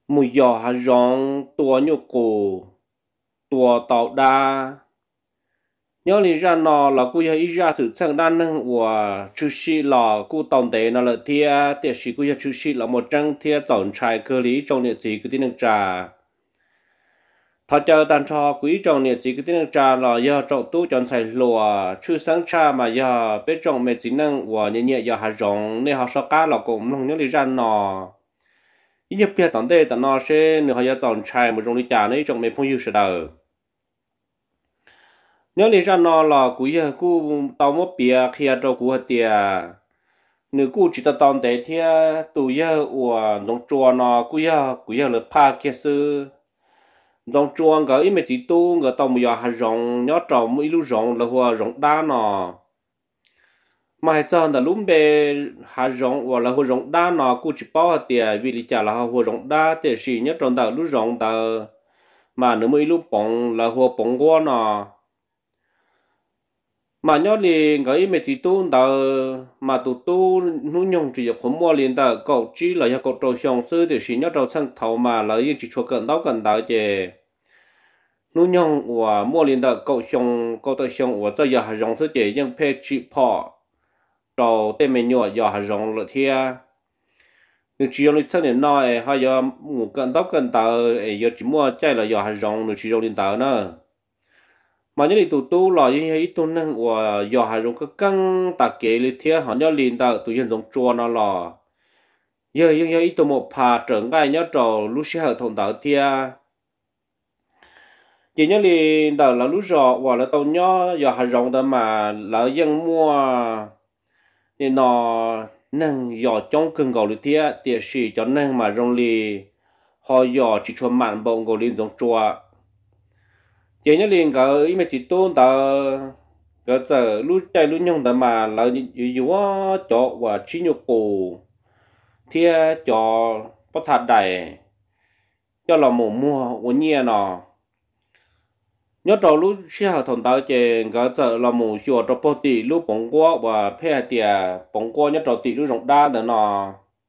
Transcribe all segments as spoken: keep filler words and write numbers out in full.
mùi giò hà rong tua nhục cổ tua tàu đa nhớ lý ra nó là cô ý ra sự chân đan nâng của chú sĩ là cô tổng tế nó là thia tiệt sĩ cô ý chú sĩ là một trang thia tổng trai cơ lý trong nhiệt gì cái tin nâng trà thọ chờ tàn cho quý trong nhiệt gì cái tin nâng trà là do trọng tu chọn xài lùa chú sáng cha mà do biết trong mẹ chỉ nâng của nhẹ nhẹ do hà rong nên họ sao cá là cũng không nhớ lý ra nó ít nhất phía tổng tế tận nó sẽ nếu họ do tổng trai một trong lý trà này trong mẹ phong yêu sẽ đời nhớ lý ra nó là cú giờ cú tao mất bia khi cho cú hạt tiền nếu cú chỉ tao tao để thì tụ giờ của nông chùa nó cú giờ cú giờ là pa kia sư nông chùa cái ít mấy chỉ tu người tao mới giờ hạt rong nhớ trâu mấy lúc rong là hoa rong đá nó mà hay cho là lúc bé hạt rong hoặc là hoa rong đá nó cú chỉ bao hạt tiền vì lý trả là hoa rong đá thì chỉ nhớ trong đó lúc rong đó mà nếu mấy lúc bông là hoa bông quá nó mà nhớ liền cái mấy chị tu đó mà tu tu nu nhung chỉ có mua liền đó cậu chỉ là do cậu trâu xong sư thì chỉ nhớ trâu sang thầu mà là yên chỉ cho cần đó cần đó chứ nu nhung và mua liền đó cậu xong cậu trâu xong và giờ hà rong sư chứ nhưng phê chỉ bỏ trâu tên mình nhỏ giờ hà rong là thia nếu chỉ ông thân đến nói hay giờ một cần đó cần đó giờ chỉ mua chạy là giờ hà rong nếu chỉ rong liền đó nữa mà những tụ tu là những cái tu năng và giờ hai种cái căng tạc kế lý thiết họ nhớ liền tạo tụ dân giống chua nó là giờ những cái tụ một phà trưởng cái nhớ trò lúc sẽ hợp同tạo thiết chỉ nhớ liền tạo là lúc rõ và là tàu nhớ giờ hai种đó mà là dân mua thì nó năng giờ trong cưng cầu lý thiết tiệt sĩ cho năng mà rong lì họ giờ chỉ cho mặn bông cầu liền giống chua chỉ nhớ liền cái ý mà chỉ tôn ta cái giờ lúc chạy lúc nhung ta mà là yếu cho và chỉ nhục cổ thì cho bắt thật đại cho là một mua của nhia nó nhớ trâu lúc xe hợp同ta chỉ cái giờ là một chỗ cho bao tỷ lúc bóng qua và phe tiền bóng qua nhớ trâu tỷ lúc rộng đa nữa nó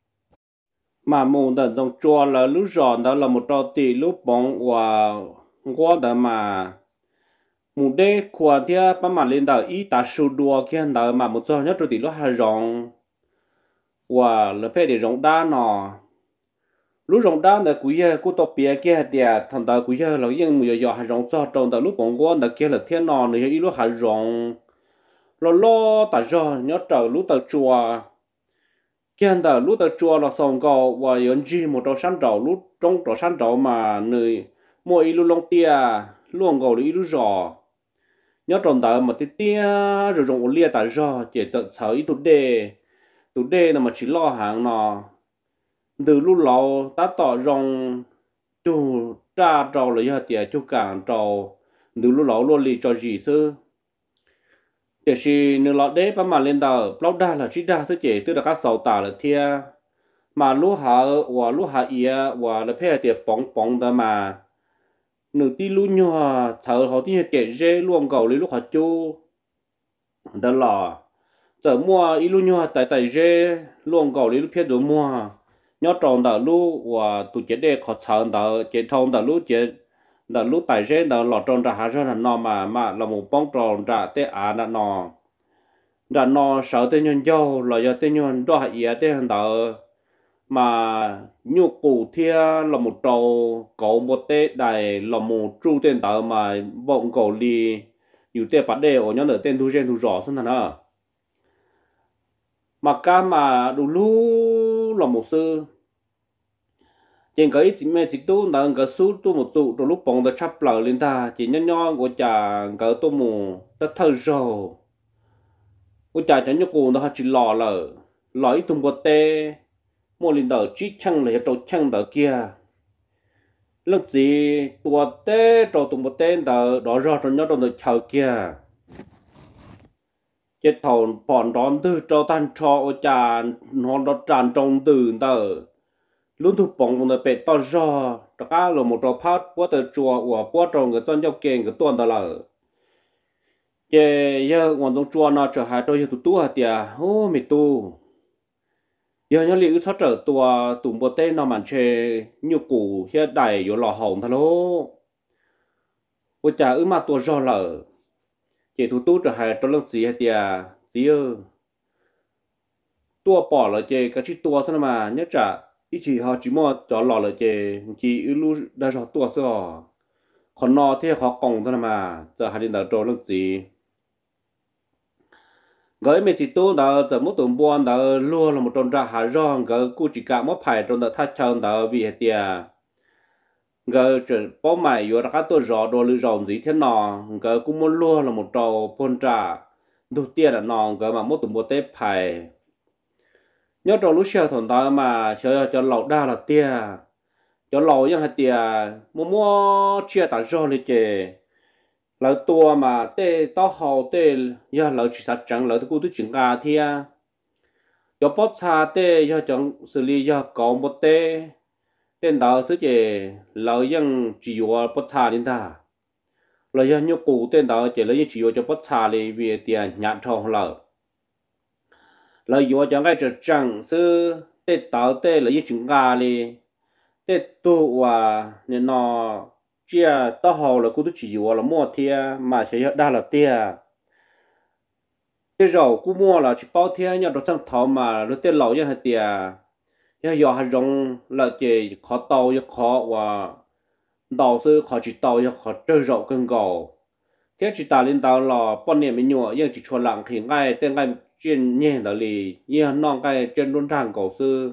mà một đợt rộng chua là lúc giòn đó là một trâu tỷ lúc bóng và qua đó mà một đêm qua thì bắt mà lên đầu ý ta sưu đua kia đầu mà một số nhất rồi thì nó hay rong và là phải để rong đá nọ lúc rong đá là quý giờ cô tập bia kia thì thằng ta quý giờ là những người giờ hay rong cho trong đầu lúc bóng quan là kia là thiên nọ này ý lúc hay rong lo lo ta cho nhớ trở lúc ta chùa kia đầu lúc ta chùa là xong cầu và yon gì một trò sáng trầu lúc trong trò sáng trầu mà người mua ý lúc long tia luôn cầu ý lúc giò nhớ trong đó mà tí tia rồi dùng lia tại do chỉ tự thấy tụt đề tụt đề là mà chỉ lo hàng nọ từ lúc lâu ta tỏ rong chú cha trâu là do tiệt chú càng trâu từ lúc lâu luôn lì cho gì sư để khi nếu lọt đế bắt mà lên đầu lâu đa là chỉ đa thứ chỉ tức là các sầu tả là thia mà lúc hạ và lúc hạ ia và là phải tiệt bóng bóng đó mà nửa tí lu nhòa thở họ tí kể dê luôn cầu lấy lúc họ chu đó là giờ mua ít lu nhòa tại tại dê luôn cầu lấy lúc phía rồi mua nhớ tròn đó lu và tụi chế đề họ thở đó chế thông đó lu chế đó lu tại dê đó lọt tròn ra hà ra là nọ mà mà là một bóng tròn ra tê à là nọ ra nọ sợ tê nhân dâu là do tê nhân đó hạ ý tê hàng đó mà nhu cụ thia là một trâu cậu một tê đại là một chu tên tờ mà vọng cậu đi nhiều tê bắt đề ở nhóm ở tên thu gen thu rõ xong hả mà ca mà đủ lú là một sư trên cái chỉ mẹ chỉ tu là cái số tu một tụ rồi lúc bóng đã chắp lờ lên ta chỉ nhon nhon của chả cái tu mù ta thơ rồi của chả cho nhu cụ nó chỉ lò lờ lò ít tung một tê mua linh đầu chỉ chăng là trâu chăng đầu kia lúc gì tua tê trâu tụng một tên đầu đó ra cho nhớ trong được chờ kia chết thầu bọn đón từ trâu tan cho ở tràn nó đó tràn trong từ tờ luôn thuộc bóng một bệ to ra tất cả là một trâu phát quá từ chùa của quá trâu người dân giao kênh cái tuần đó là giờ giờ ngoài trong chùa nó trở hai trâu như tụ tụ hả tiệt ô mày tu giờ nhớ liệu sao trở tua tụng bộ tên nào mà chơi nhiều củ hiện đại yếu lò hồng thà lô ôi chả ư mà tua rò lở chỉ thủ tú trở hay trong lúc gì hay tiề gì ơ tua bỏ là chơi cái chiếc tua sao mà nhớ chả ít chỉ họ chỉ mua cho lò là chơi chỉ ư lu đã rò tua sao còn nó thì họ còng thôi mà giờ hai đến đầu trong lúc gì gửi mấy chị tôi đã giờ muốn tụi buôn đã luôn là một trong ra hà rong gửi cô chỉ cả mất phải trong đã thắt chân đã vì hết tiề gỡ trở bao mày yếu ra các tôi rõ đồ lư rộng gì thế nọ gỡ cũng muốn luôn là một trò phun trà đầu tiên là nọ gỡ mà một tụi một tép phải nhớ trong lúc xưa thằng đó mà cho cho lẩu đa là tia cho lẩu yang hạt tia mua mua chia ta rõ lên chè lẩu tua mà tê tao hậu tê giờ lẩu chỉ sát trắng lẩu tôi cũng tôi chừng gà thia cho bớt xa tê giờ chẳng xử lý giờ có một tê tên đó sẽ chỉ lợi dân chỉ có bất xa đến ta lợi dân nhục cụ tên đó chỉ lấy chỉ có cho bất xa đi vì tiền nhãn thong lợi lợi dụng cho cái trật trăng sư tên đó tên lấy chứng gà đi tên tu và nên nó chia tao hậu là cũng chỉ có là mua thia mà sẽ đa là tia cái rau cũng mua là chỉ bao thia nhau đó trong thảo mà nó tên lợi dân hay tia ya yo ha rong là chỉ khó tàu ya khó và tàu sư khó chỉ tàu ya khó chơi rộng cân gầu thế chỉ ta lên tàu là bọn niệm mình nhọ nhưng chỉ cho lặng thì ngay tên ngay chuyên nhẹ đó lì như non cái trên đôn tràng cổ sư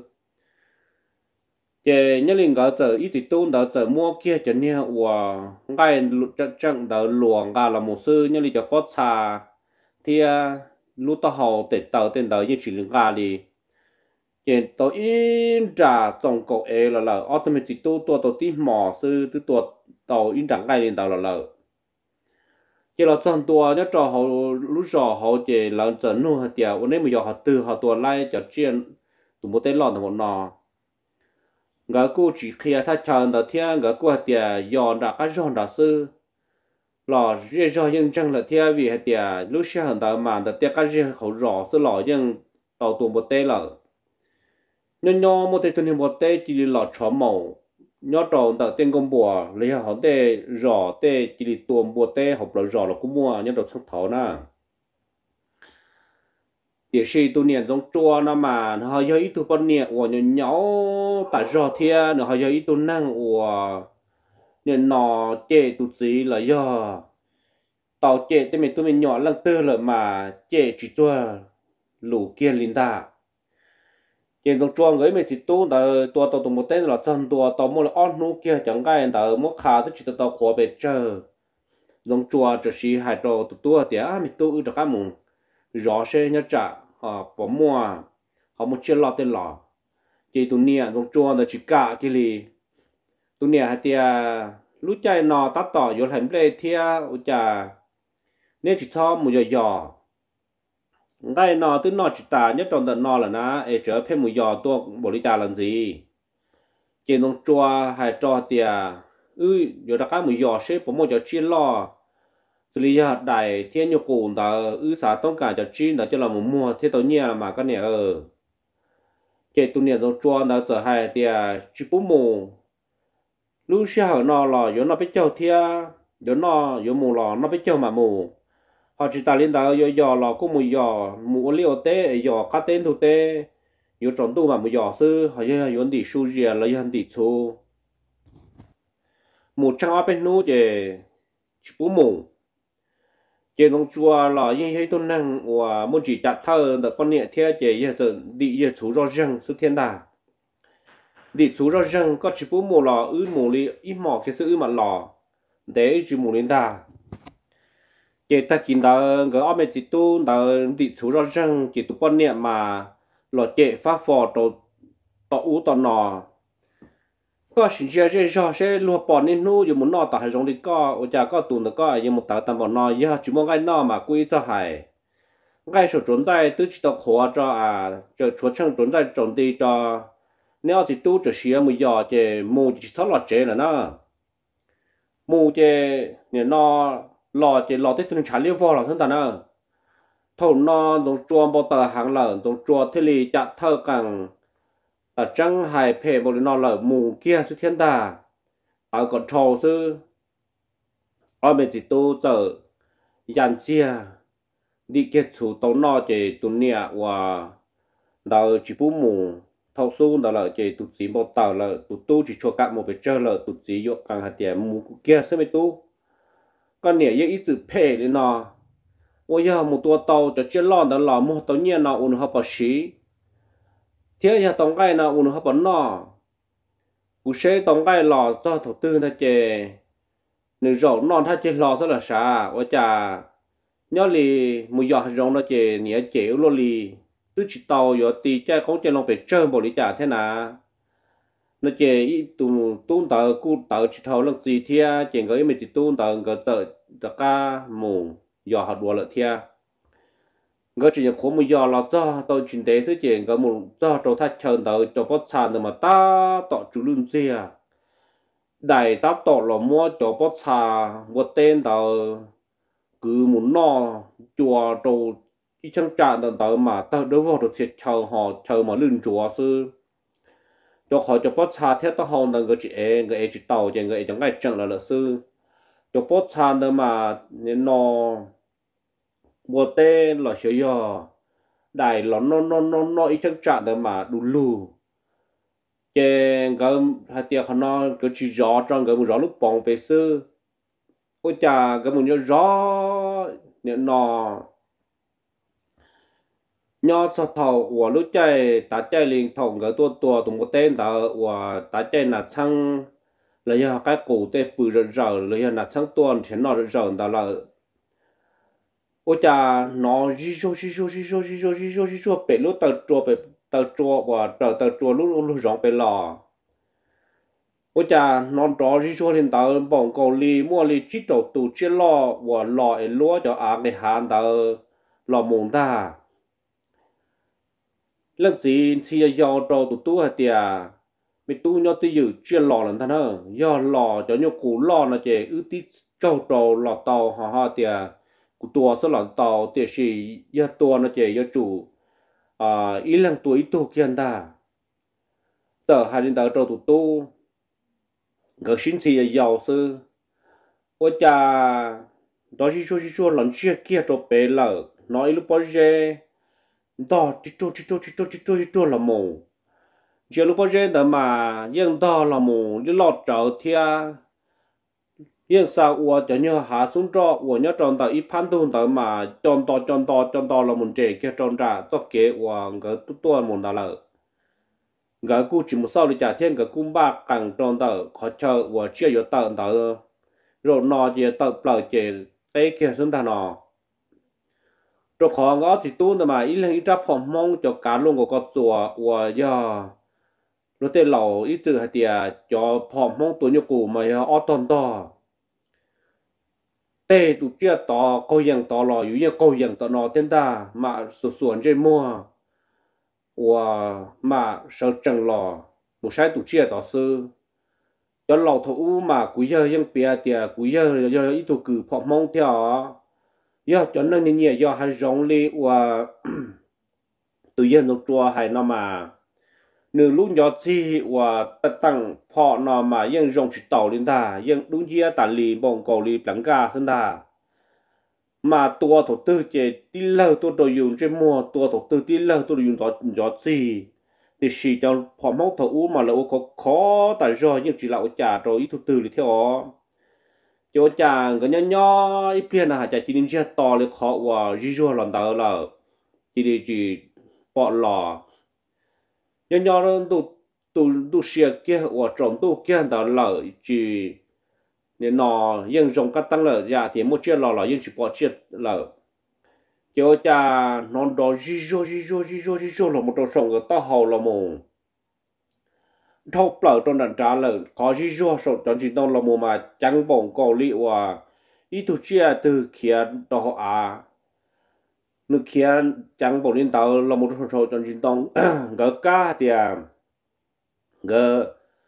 chỉ nhớ linh cái giờ ít chỉ tôn đó giờ mua kia cho nhẹ và ngay trận trận đó luồng ga là một sư nhớ linh cho bớt xa thì lúc tao hậu tết tàu tên đó như chỉ linh ga đi hiện tôi in trả tổng cộng e là là automatic tu tua tôi tìm mỏ sư tu tua tàu in chẳng ngay lên tàu là là chỉ là chọn tua nhớ trò họ lúc trò họ chỉ là chọn nu hạt tiệtวันนี้มันยอหาตือหาตัวไล่จะเจียนตัวโมเตลลอนทั้งหมดนอ ngã cô chỉ khi ta chọn đầu tiên ngã cô hạt tiệt yòn đã cái yòn đã sư lò riêng do những chân là theo vì hạt tiệt lúc sau hàng đầu mà đầu tiên cái riêng khẩu rõ sư lò những tàu tuồng một tê lợ nên nhau một tê tuần một tê chỉ là chó màu nhau tròn đầu tiên công bùa lấy họ tê rõ tê chỉ là tuồng một tê học là rõ là cũng mua nhau đầu xuất thảo na địa sĩ tu niệm trong chùa nó mà họ do ít tu quan niệm của nhau nhau tại rõ thiên nó họ do ít tu năng của nên nó chế tu gì là do tàu chế thì mình tu mình nhỏ lăng tư là mà chế chỉ cho lũ kia linh ta trên trong chuông ấy mình chỉ tu là tua tàu tàu một tên là chân tua tàu một là on nô kia chẳng cái tàu một khá tức chỉ tàu khó bề chờ trong chùa chỉ sĩ hai tàu tu tua thì à mình tu được cái mùng rõ xe nhớ trả họ bỏ mua họ một chiếc lọ tên lọ chỉ tu nia trong chùa là chỉ cả cái gì tu nia hay tia lúc chạy nọ tắt tỏ vô thành plei thia u chà nên chỉ cho một giờ giờ ngay nọ từ nọ chỉ ta nhất trong tận nọ là na ở trở thêm một giờ tôi bộ đi ta làm gì trên trong chùa hay cho tia ư giờ đã cái một giờ xếp bỏ một giờ chia lo xử lý hạt đại thiên nhiều cồn ta ư xãต้องการจะchi là cho là một mua thế tôi nhẹ là mà cái này ờ trên tu niệm trong chùa đã trở hay tia chỉ bốn mù lúc sau nó là yếu nó biết chơi thia yếu nó yếu mù là nó biết chơi mà mù họ chỉ ta lên đó yếu yếu là cũng mù yếu mù liều té yếu cá tên thu té yếu trộn tu mà mù yếu sư họ yếu yếu đi su rìa là yếu đi su mù trăng ở bênนู้chỉ chỉ bố mù chỉ trong chùa là yếu yếu tôn năng và muốn chỉ đặt thơ được con nhẹ thia chỉ yếu đi yếu chú rõ ràng sự thiên đàng đi chú ra rừng có chỉ bố mù lò ư mù li ít mỏ cái sự ư mà lò để chỉ mù lên đà chỉ ta chỉ đó cái ông mẹ chỉ tu đó đi chú ra rừng chỉ tu quan niệm mà lò chế phát phò tổ tổ ú tổ nọ có sự chia sẻ cho sẽ lùa bỏ nên nu dù muốn nọ tại giống đi có ở nhà có tụ được có nhưng một tàu tầm bỏ nọ giờ chỉ muốn cái nọ mà quy cho hải cái số trốn tại tức chỉ đọc khó cho à cho chúa chân trốn tại trốn đi cho nếu chỉ tu chỉ xíu mới giờ chỉ mù chỉ thoát lọt chế là nó mù chỉ nếu nó lọt chỉ lọt tới từng trả liêu vào là thân ta nó thầu nó dùng chuông bao tờ hàng lợn dùng chuông thế li chặt thơ càng ta trăng hai phê bộ nó là mù kia sự thiên ta ở còn trâu sư ở bên chỉ tu giờ dàn chia đi kết chủ tàu nó chỉ tu nia và đầu chỉ bù mù thâu su đó là chỉ tu chỉ một tàu là tu tu chỉ cho cả một cái chơi là tu chỉយកcàng hạt tiền mù kia sẽ mới tu con nè yêu ít chữ phê đi nó ôi giờ một tua tàu cho chơi lon đó là một tàu nhiên nào uốn hấp bát xí thế giờ tàu cái nào uốn hấp bát nó cú xe tàu cái lò cho đầu tư ta chơi nếu rau non ta chơi lò rất là xa ôi chà nhớ li một giọt rau nó chơi nhớ chéo lo li cứ chỉ tàu giờ thì chơi không chơi lòng phải chơi bộ lý trả thế nào nó chơi ít tu tu tàu cú tàu chỉ thầu lần gì thia chơi cái mình chỉ tu tàu cái tàu tàu cá mù giờ học đùa lợi thia người chỉ có một giờ là cho tôi chuyển tế thứ chuyện cái một cho tôi thắt chân tàu cho bớt sàn mà ta tọt chủ lưng xe đại ta tọt là mua cho bớt sàn một tên tàu cứ muốn no chùa đồ đi chân tràn tàu tàu mà ta đối vào được thiệt chờ họ chờ mà lưng chùa sư cho họ cho bớt sàn theo tao hòn tàu người chị em người chị tàu chị người chẳng ngay chẳng là lợi sư cho bớt sàn đó mà nên no một tên là sửa giờ đại là nó nó nó nó ít chân trạng đó mà đủ lù cái cái hai tiệc nó cái chỉ rõ trong cái một rõ lúc bóng về sư ôi chà cái một nhớ rõ nhận nó nhớ cho thầu của lúc chạy ta chạy liền thòng cái tua tua tụi một tên ta và ta chạy là xăng là giờ cái cổ tê bự rỡ rỡ là giờ là xăng tuần thì nó rỡ rỡ đó là ôi chà nó rì rô rì rô rì rô rì rô rì rô rì rô bể lúc tàu chùa bể tàu chùa và tàu tàu chùa lúc lúc rong bể lò ôi chà nó đó rì rô lên tàu bỏng cầu lì mua lì chỉ tàu tụ chỉ lò và lò ấy lúa cho ác để hàn tàu lò mùng ta lần gì thì do tàu tụ tụ hạt tiề mình tu nhau tự giữ chỉ lò lần thân hơn do lò cho nhau cũ lò nó chỉ ưu tí trâu trâu lò tàu họ họ tiề tua số lần tàu thì chỉ do tua nó chỉ do chủ à ý lần tuổi tu kiên ta tờ hai đến tờ trâu tụ tu cái sinh thì giàu sư ôi cha đó chỉ cho chỉ cho lần chia kia cho bé lợ nói lúc bao giờ đó chỉ cho chỉ cho chỉ cho chỉ cho chỉ cho là mù chỉ lúc bao giờ đó mà nhưng đó là mù như lọt trở thia yên sao ua cho nhớ hạ xuống cho ua nhớ tròn tàu ít phan tuôn tàu mà tròn to tròn to tròn to là một trẻ kia tròn trả to kế ua ngỡ tu tu một đào lợ ngỡ cu chỉ một sau đi trả thiên ngỡ cung ba càng tròn tàu khó chờ ua chia vô tàu tàu rồi nọ chỉ tàu bờ trẻ tây kia xuống ta nọ cho khó ngõ thì tu mà ít lần ít chấp phòng mong cho cá luôn của con chùa ua giờ rồi tên lẩu ít từ hạt tiề cho phòng mong tuổi nhục cụ mà ở tròn to tê tụ chia tỏ câu yang tỏ lò yếu như câu yang tỏ nó tên ta mà sửa sửa trên mua và mà sợ chẳng lò một sai tụ chia tỏ sư cho lò thủ mà quý giờ yang bia tiề quý giờ giờ ít tụ cử phỏng mong theo giờ cho nên như nhẹ giờ hay rong li và tự nhiên nó chua hay nó mà nửa lúc nhỏ chi và tất tăng họ nó mà yên rong chỉ tàu lên ta yên đúng chia tả lì bông cầu lì lắng gà sân ta mà tua thổ tư chế tí lơ tua đồ dùng trên mua tua thổ tư tí lơ tua đồ dùng gió gió chi thì chỉ cho họ móc thổ u mà là u có khó tại do nhưng chỉ là u trả rồi ít thổ tư thì theo chỗ chàng cái nhỏ nhỏ ít tiền là chả chỉ nên chia to lên khó và dí dua lần đầu là chỉ để chỉ bỏ lò nhỏ nhỏ nó tụ tụ tụ xia kia và trồng tụ kia đó là chỉ nên nó yên rong cắt tăng là dạ thì một chiếc lò là yên chỉ bỏ chiếc là chỗ cha nó đó dí dua dí dua dí dua dí dua là một trò sòng cái tao hầu là một thâu bờ trong đàn trà là có dí dua sòng trong chỉ tao là một mà trắng bông cầu lị và ít tu chia từ kia đó à nước kia trắng bông lên tao là một trò sòng trong chỉ tao gỡ cá thì à gỡ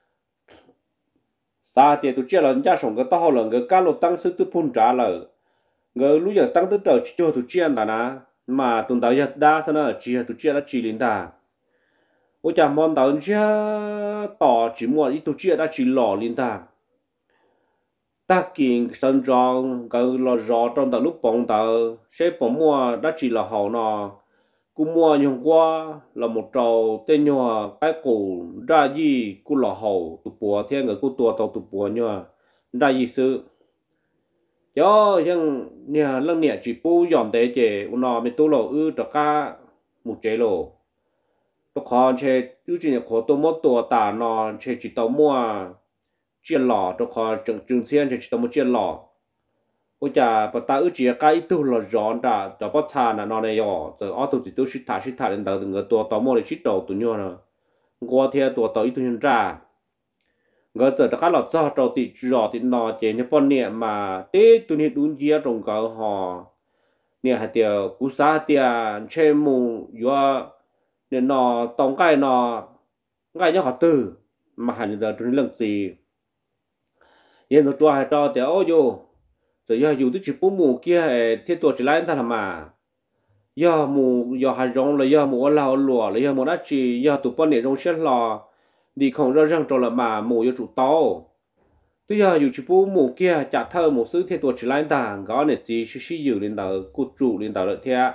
sa thì tu chia là nhà sòng cái tao là gỡ cá lô tăng sức tu phun trà là gỡ lúc giờ tăng tu trở chỉ cho tu chia là na mà tuần tao giờ đa sao nó chỉ tu chia là chỉ linh ta 我讲忙到人家打寂寞，一都接他去老领他，ta kiện sân tròn cái là rõ trong tờ lúc bóng tờ sẽ bỏ mua đã chỉ là hậu nọ cú mua nhung qua là một trâu tên nhua cái cổ ra gì cú là hậu tụ bùa theo người cú tua tàu tụ bùa nhua ra gì sự cho nhưng nhà lăng nhẹ chỉ bu dọn tế chế nó mới tu lộ ư cho cả một chế lộ tôi khó chế ư chỉ khó tôi mất tua tả nó chế chỉ tàu mua chia lò tôi khó chừng chừng xem chế chỉ tàu mua chia lò ôi chà bà ta ư chỉ cái tu là giòn đã cho bắt cha là nó này yo giờ ở tu chỉ tu shit thả shit thả đến đầu từng người tua tàu mua để shit đầu tụi nhau nè qua theo tua tàu ít tu nhân ra người giờ các lọ cho trâu tị rõ tị nọ chế như bọn nè mà tê tụi nè đúng dĩa trong cái họ nè hạt tiêu cú sa tiền chơi mù yo nè nọ tông cái nọ cái nhá họ tư mà hành giờ tụi nè lần gì yên nó cho hai trâu tiêu ô yo giờ giờ dù tụi chỉ bố mù kia thiết tổ chỉ lại ta làm mà giờ mù giờ hai rong là giờ mù lao lùa là giờ mù đã chỉ giờ tụi bọn nè rong xét lò đi không ra răng trâu là mà mù yo chủ tao tuy giờ dù chỉ bố mù kia chả thơ một sự thiết tổ chỉ lại ta có nè chỉ suy suy dự lên đầu cột trụ lên đầu lợi thế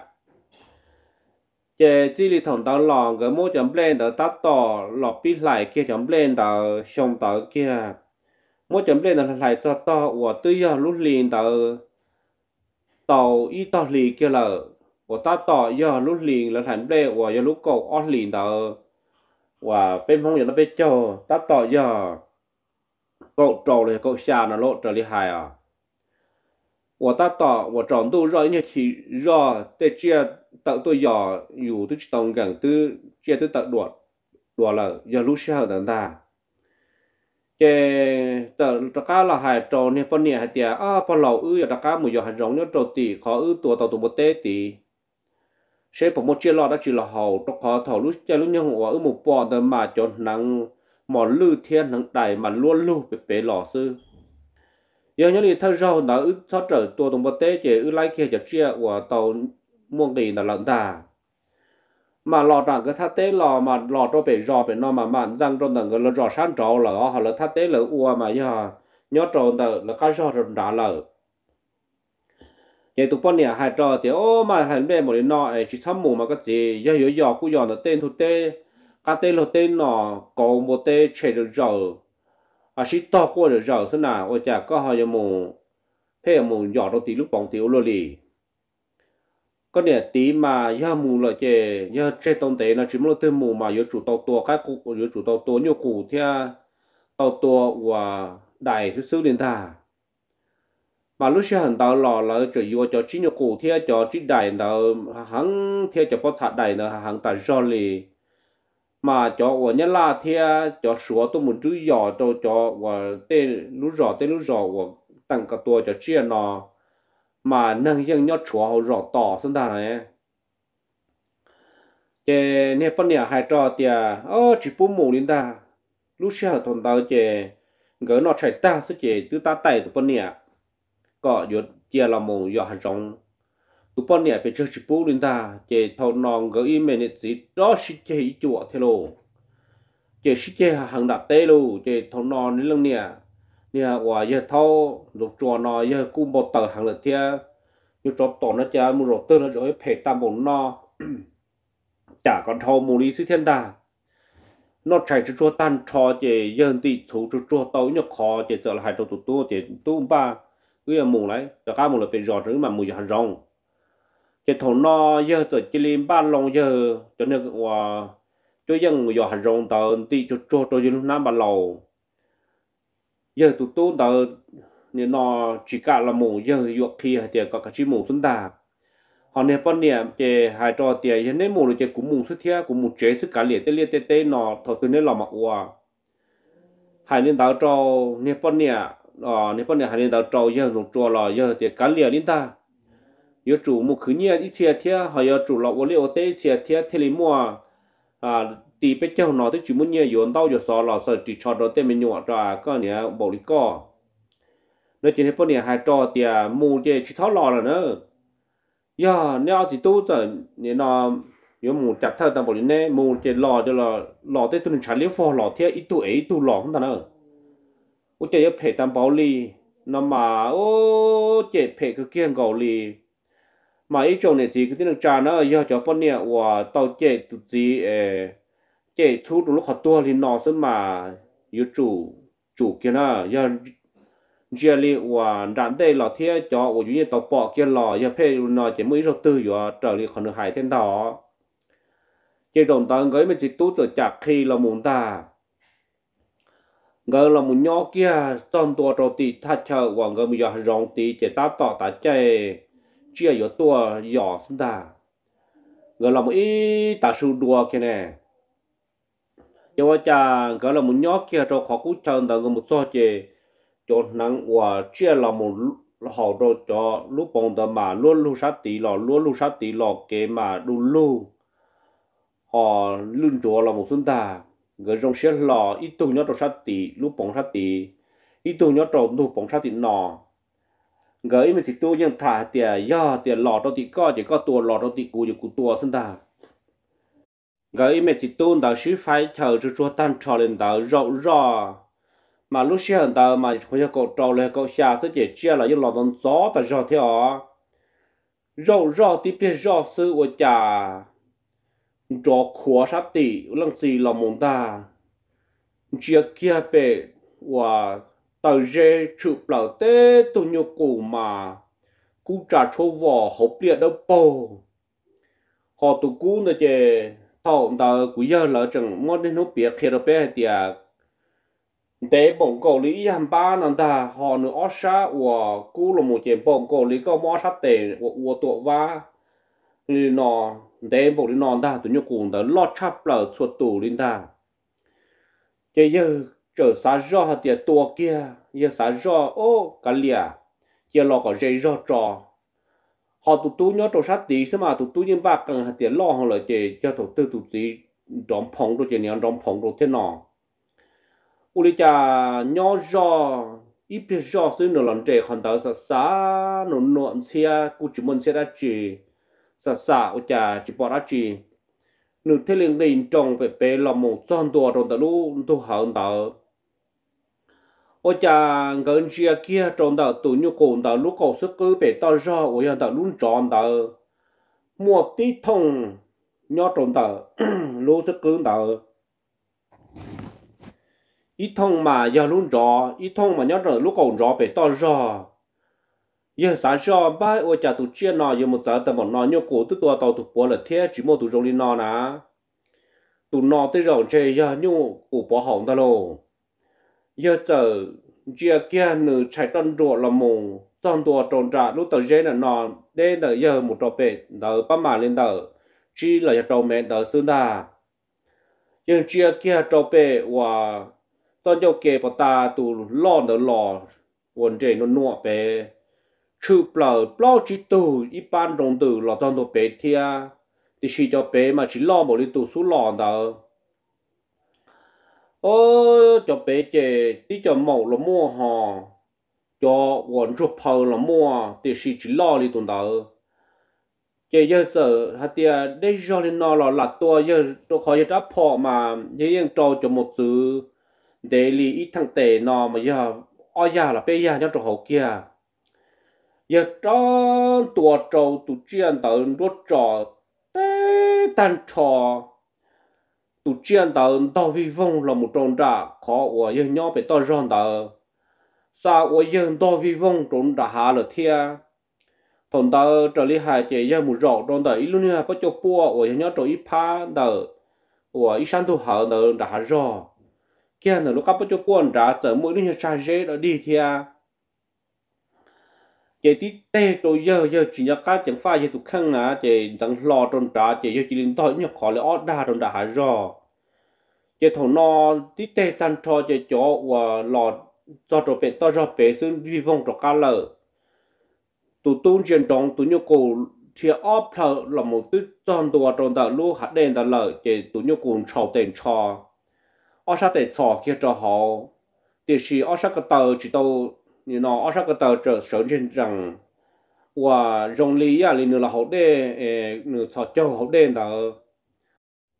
chế chỉ li thằng tao lò cái mô chấm lên đầu tát tỏ lọp pít lại kia chấm lên đầu xong tao kia mỗi chấm lên là lại cho to của tư giờ lúc liền tàu tàu ít tàu liền kia là của ta tàu giờ lúc liền là thành đây của giờ lúc cầu on liền tàu và bên phong giờ nó bên châu ta tàu giờ cậu trâu này cậu xa nó lộ trở đi hài à của ta tàu của tròn tu rồi như thì do tê chia tạo tôi giờ dù tôi chỉ tông gần tư chia tôi tạo đuổi đuổi là giờ lúc sau đằng ta cái tờ tất cả là hai trâu này bọn nè hai tia à bọn lão ư tất cả một giờ hai rong nhớ trâu tì khó ư tua tàu tụ một tê tì sẽ bỏ một chiếc lọ đã chỉ là hậu cho khó thầu lúc chơi lúc nhau ư một bọn tờ mà cho nắng mòn lư thiên nắng đại mà luôn luôn bị bể lọ sư giờ nhớ đi theo rau đã ư sao trở tua tụ một tê chỉ ư lấy kia cho chia của tàu muôn kỳ là lợn ta mà lò rằng cái thắt tế lò mà lò cho bể rò bể nó mà mặn răng trong tầng cái lò rò san trâu là họ là thắt tế là ua mà giờ nhớ trâu tờ là cái rò rồi đã lờ vậy tụi bọn nè hai trò thì ô mà hành bên một nó ấy chỉ thăm mù mà cái gì giờ giờ giờ cũng giờ nó tên thuộc tế cái tên là tên nó cầu một tế chạy được rồi à chỉ to qua được rồi thế nào ôi chả có họ giờ mù thế mù giờ đâu tí lúc bóng tiểu luôn đi có nè tí mà giờ mù là chè giờ chơi tông tế nó chỉ muốn từ mù mà giờ chủ tàu tua các cụ giờ chủ tàu tua nhiều cụ theo tàu tua và đại thứ sư liên thà mà lúc xưa hắn tàu lò là chỉ vô cho chỉ nhiều cụ theo cho chỉ đại tàu hắn theo cho bắt thắt đại nó hắn tại do lì mà cho và nhất là theo cho số tôi muốn chú giò cho cho và tên lúc rõ tên lúc rõ và tăng cả tua cho chia nó mà nâng dân nhớ chúa họ rõ tỏ xin ta này chè nè bọn nè hai trò tiề ơ chỉ bố mù lên ta lúc sau thằng tao chè gỡ nó chạy ta sẽ chè từ ta tay tụi bọn nè có giờ chè là mù giờ hai rong tụi bọn nè phải chơi chỉ bố lên ta chè thằng non gỡ im mền chỉ đó chỉ chè chùa thế lô chè chỉ chè hàng đặt tê lô chè thằng non đến lưng nè nè và giờ thâu lục chùa nó giờ cũng một tờ hàng lợt theo như cho tổ nó cha mua rồi tư nó rồi phải tam bốn no chả còn thâu mua đi xứ thiên đà nó chạy cho chùa tan cho chị dân tị thủ cho chùa tàu nhóc khó chị trở lại hai trâu tụ tu chị tu ba cứ là mù lấy cho cá mù là phải rõ ràng mà mù giờ rong chị thầu no giờ rồi chị lên ba lồng giờ cho nên và cho dân giờ hàng rong tàu tị cho chùa cho dân nam ba lầu giờ tụ tu tàu nên nó chỉ cả là mù giờ dọc kia thì có cả chỉ mù xuống đà họ nên bọn niệm về hai trò tiền hiện nên mù là cũng mù xuất hiện cũng mù chế sức cả liệt tê liệt tê tê nó thọ từ nên lò mặc qua hai nên đào trâu nên bọn niệm ờ nên bọn niệm hai nên đào trâu giờ dùng trò là giờ thì cả liệt đến ta giờ chủ mù khứ nhẹ ít thiệt thiệt họ giờ chủ lọ vô liêu tê thiệt thiệt thiệt lý mua à tỷ bé châu nó tới chỉ muốn nhẹ yến đau giờ sò lò sợ chỉ cho đồ tê mình nhọ ra có nè bảo lý co nơi trên bọn niệm hai trò tiền mù chơi chỉ tháo lò là nữa giờ nếu chỉ tu rồi nên nó 有木夹头但不哩呢，木这老就了老的都能查里佛老天一度一度老很大呢，我这要陪担保哩，那么我这陪个见高哩。mà ý trong này thì cái tiếng trà nó giờ cho bọn nè và tao chơi tụi gì chơi thu đủ lúc họ tua thì nó sẽ mà yêu chủ chủ kia nó giờ giờ li và đàn đây là thế cho và như tao bỏ kia lò giờ phê nó chỉ mới rồi tư giờ trở li còn được hại thêm đó chơi đồng tao gửi mình chỉ tú rồi chặt khi là muốn ta gửi là muốn nhỏ kia trong tua đầu thì thắt chờ và gửi bây giờ rong thì chỉ ta tỏ ta chơi chia yếu tua nhỏ xin ta gửi là một ít ta su đua kia nè choว่าจะก็เรามุ่งยอกเกี่ยวกับข้อกู้เชิญแต่ก็มุ่งต่อเจจนนั้นว่าเชื่อเรามุ่งหอโดจอลูกปองแต่มาล้วนลูกชัดตีหล่อล้วนลูกชัดตีหล่อเกมาดูลูกหอลื่นจัวเรามุ่งสุนตาก็จงเชื่อหล่ออีตัวยอดชัดตีลูกปองชัดตีอีตัวยอดลูกปองชัดตีหนอก็อีมันติตัวยังถ่ายเตี่ยย่อเตี่ยหล่อตัวติก็จะก็ตัวหล่อตัวติกูอยู่กูตัวสุนตาcái mấy chị tôn đó sĩ phải chờ cho cho tan trò lên đó rộng rõ mà lúc xưa đó mà không có cậu trâu lên cậu xa sẽ chỉ chia là những lò đón gió ta rõ theo rộng rõ tí biết rõ sự của cha rõ khóa sát tỷ lăng gì là mong ta chia kia bề và tờ rê chụp lỡ tế tụ nhu cụ mà cú trả cho vỏ hộp liệt đâu bồ họ tụ cú nữa chê thầu đó cú giờ là chẳng ngon đến lúc biết khi đó bé thì để bông cầu lý hàm ba nè ta họ nữa ở xa và cú là một chuyện bông cầu lý có mỏ sát tệ và tổ va thì nó để bông lý non ta tụi nhóc cùng đó lót chắp lở chuột tủ lên ta cái giờ trở xa rõ thì tua kia giờ xa rõ ô cả lìa giờ lo có dây rõ trò họ tụt tu nhớ trâu sát tí xem mà tụt tu nhưng ba cần hạt tiền lo họ lại chỉ cho tụt tư tụt gì đóng phong rồi chỉ nhớ đóng phong rồi thế nào u li cha nhớ rõ ít biết rõ xứ nữa lần trẻ còn tới sa sa nụ nụ xe cụ chỉ muốn xe đã chỉ sa sa u cha chỉ bỏ đã chỉ nụ thế liền đình trong về về làm một con tua trong tờ lu tu hận tờ ôi cha gần chia kia trong tờ tụi nhóc cùng tờ lúc cầu sức cứ về tờ ra ôi anh tờ luôn tròn tờ một tí thông nhớ trong tờ lúc sức cứ tờ ít thông mà giờ luôn rõ ít thông mà nhớ rồi lúc cầu rõ về tờ ra giờ sáng ra ba ôi cha tụi chia nọ giờ một giờ tờ một nọ nhóc cùng tụi tua tàu tụi bò là thế chỉ một tụi rong đi nọ nè tụi nọ tới rồi chơi giờ nhóc cùng bỏ hỏng tờ luôn giờ giờ chia kia nữ chạy tân ruột là mùng trong tua tròn trả lúc tờ dễ là nọ đến đợi giờ một trò bể đợi ba mà lên đợi chỉ là trò mẹ đợi xưa đà giờ chia kia trò bể và cho nhau kề vào ta tụ lo đỡ lò quần trẻ nó nọ bể chụp lờ bao chỉ tụ ít ban đồng tử là trong tua bể thia thì chỉ cho bể mà chỉ lo một lý tụ xuống lò đỡ ơ cho bé chè tí cho mẫu là mua họ cho quần chụp phơi là mua thì chỉ chỉ lo đi tuần đó chè giờ giờ hạt tia đây cho nên nó là lạt tua giờ tôi khỏi giờ phò mà giờยังcho cho một sự để li ít thằng tệ nó mà giờ oi ya là bé ya cho cho hậu kia giờ cho tua trâu tụ chiên tờ đốt trò tê tan trò tụ chiên tờ tàu vi vong là một trong trả khó của dân nhau phải to ròn tờ sao của dân tàu vi vong trong trả hạ là thia thằng tờ trở lý hại chỉ dân một rổ trong tờ ít luôn nha bắt cho bua của dân nhau trong ít phá tờ của ít sáng thu hở tờ trả hạ rò kia là lúc cấp bắt cho bua trả trở mỗi đứa nhà sai dễ đã đi thia chỉ tí tê tôi giờ giờ chỉ nhớ cá chẳng phải giờ tụ khăn à chỉ chẳng lo trong trả chỉ giờ chỉ liên tối nhớ khó lại ót đa trong trả hạ rò chỉ thằng nó tí tê tan cho chỉ chỗ và lọt cho trò bể to cho bể xương vi vong cho cá lợ tụ tôn truyền trong tụ nhớ cổ chia óp thợ là một thứ tròn tụ trong tờ lu hạt đen tờ lợ chỉ tụ nhớ cổ trầu tiền cho ở sát tiền cho kia cho họ thì chỉ ở sát cái tờ chỉ tàu như nó ở sát cái tờ trở sở trên rằng và dòng lý à lý nữa là hậu đê nửa thọ châu hậu đen tờ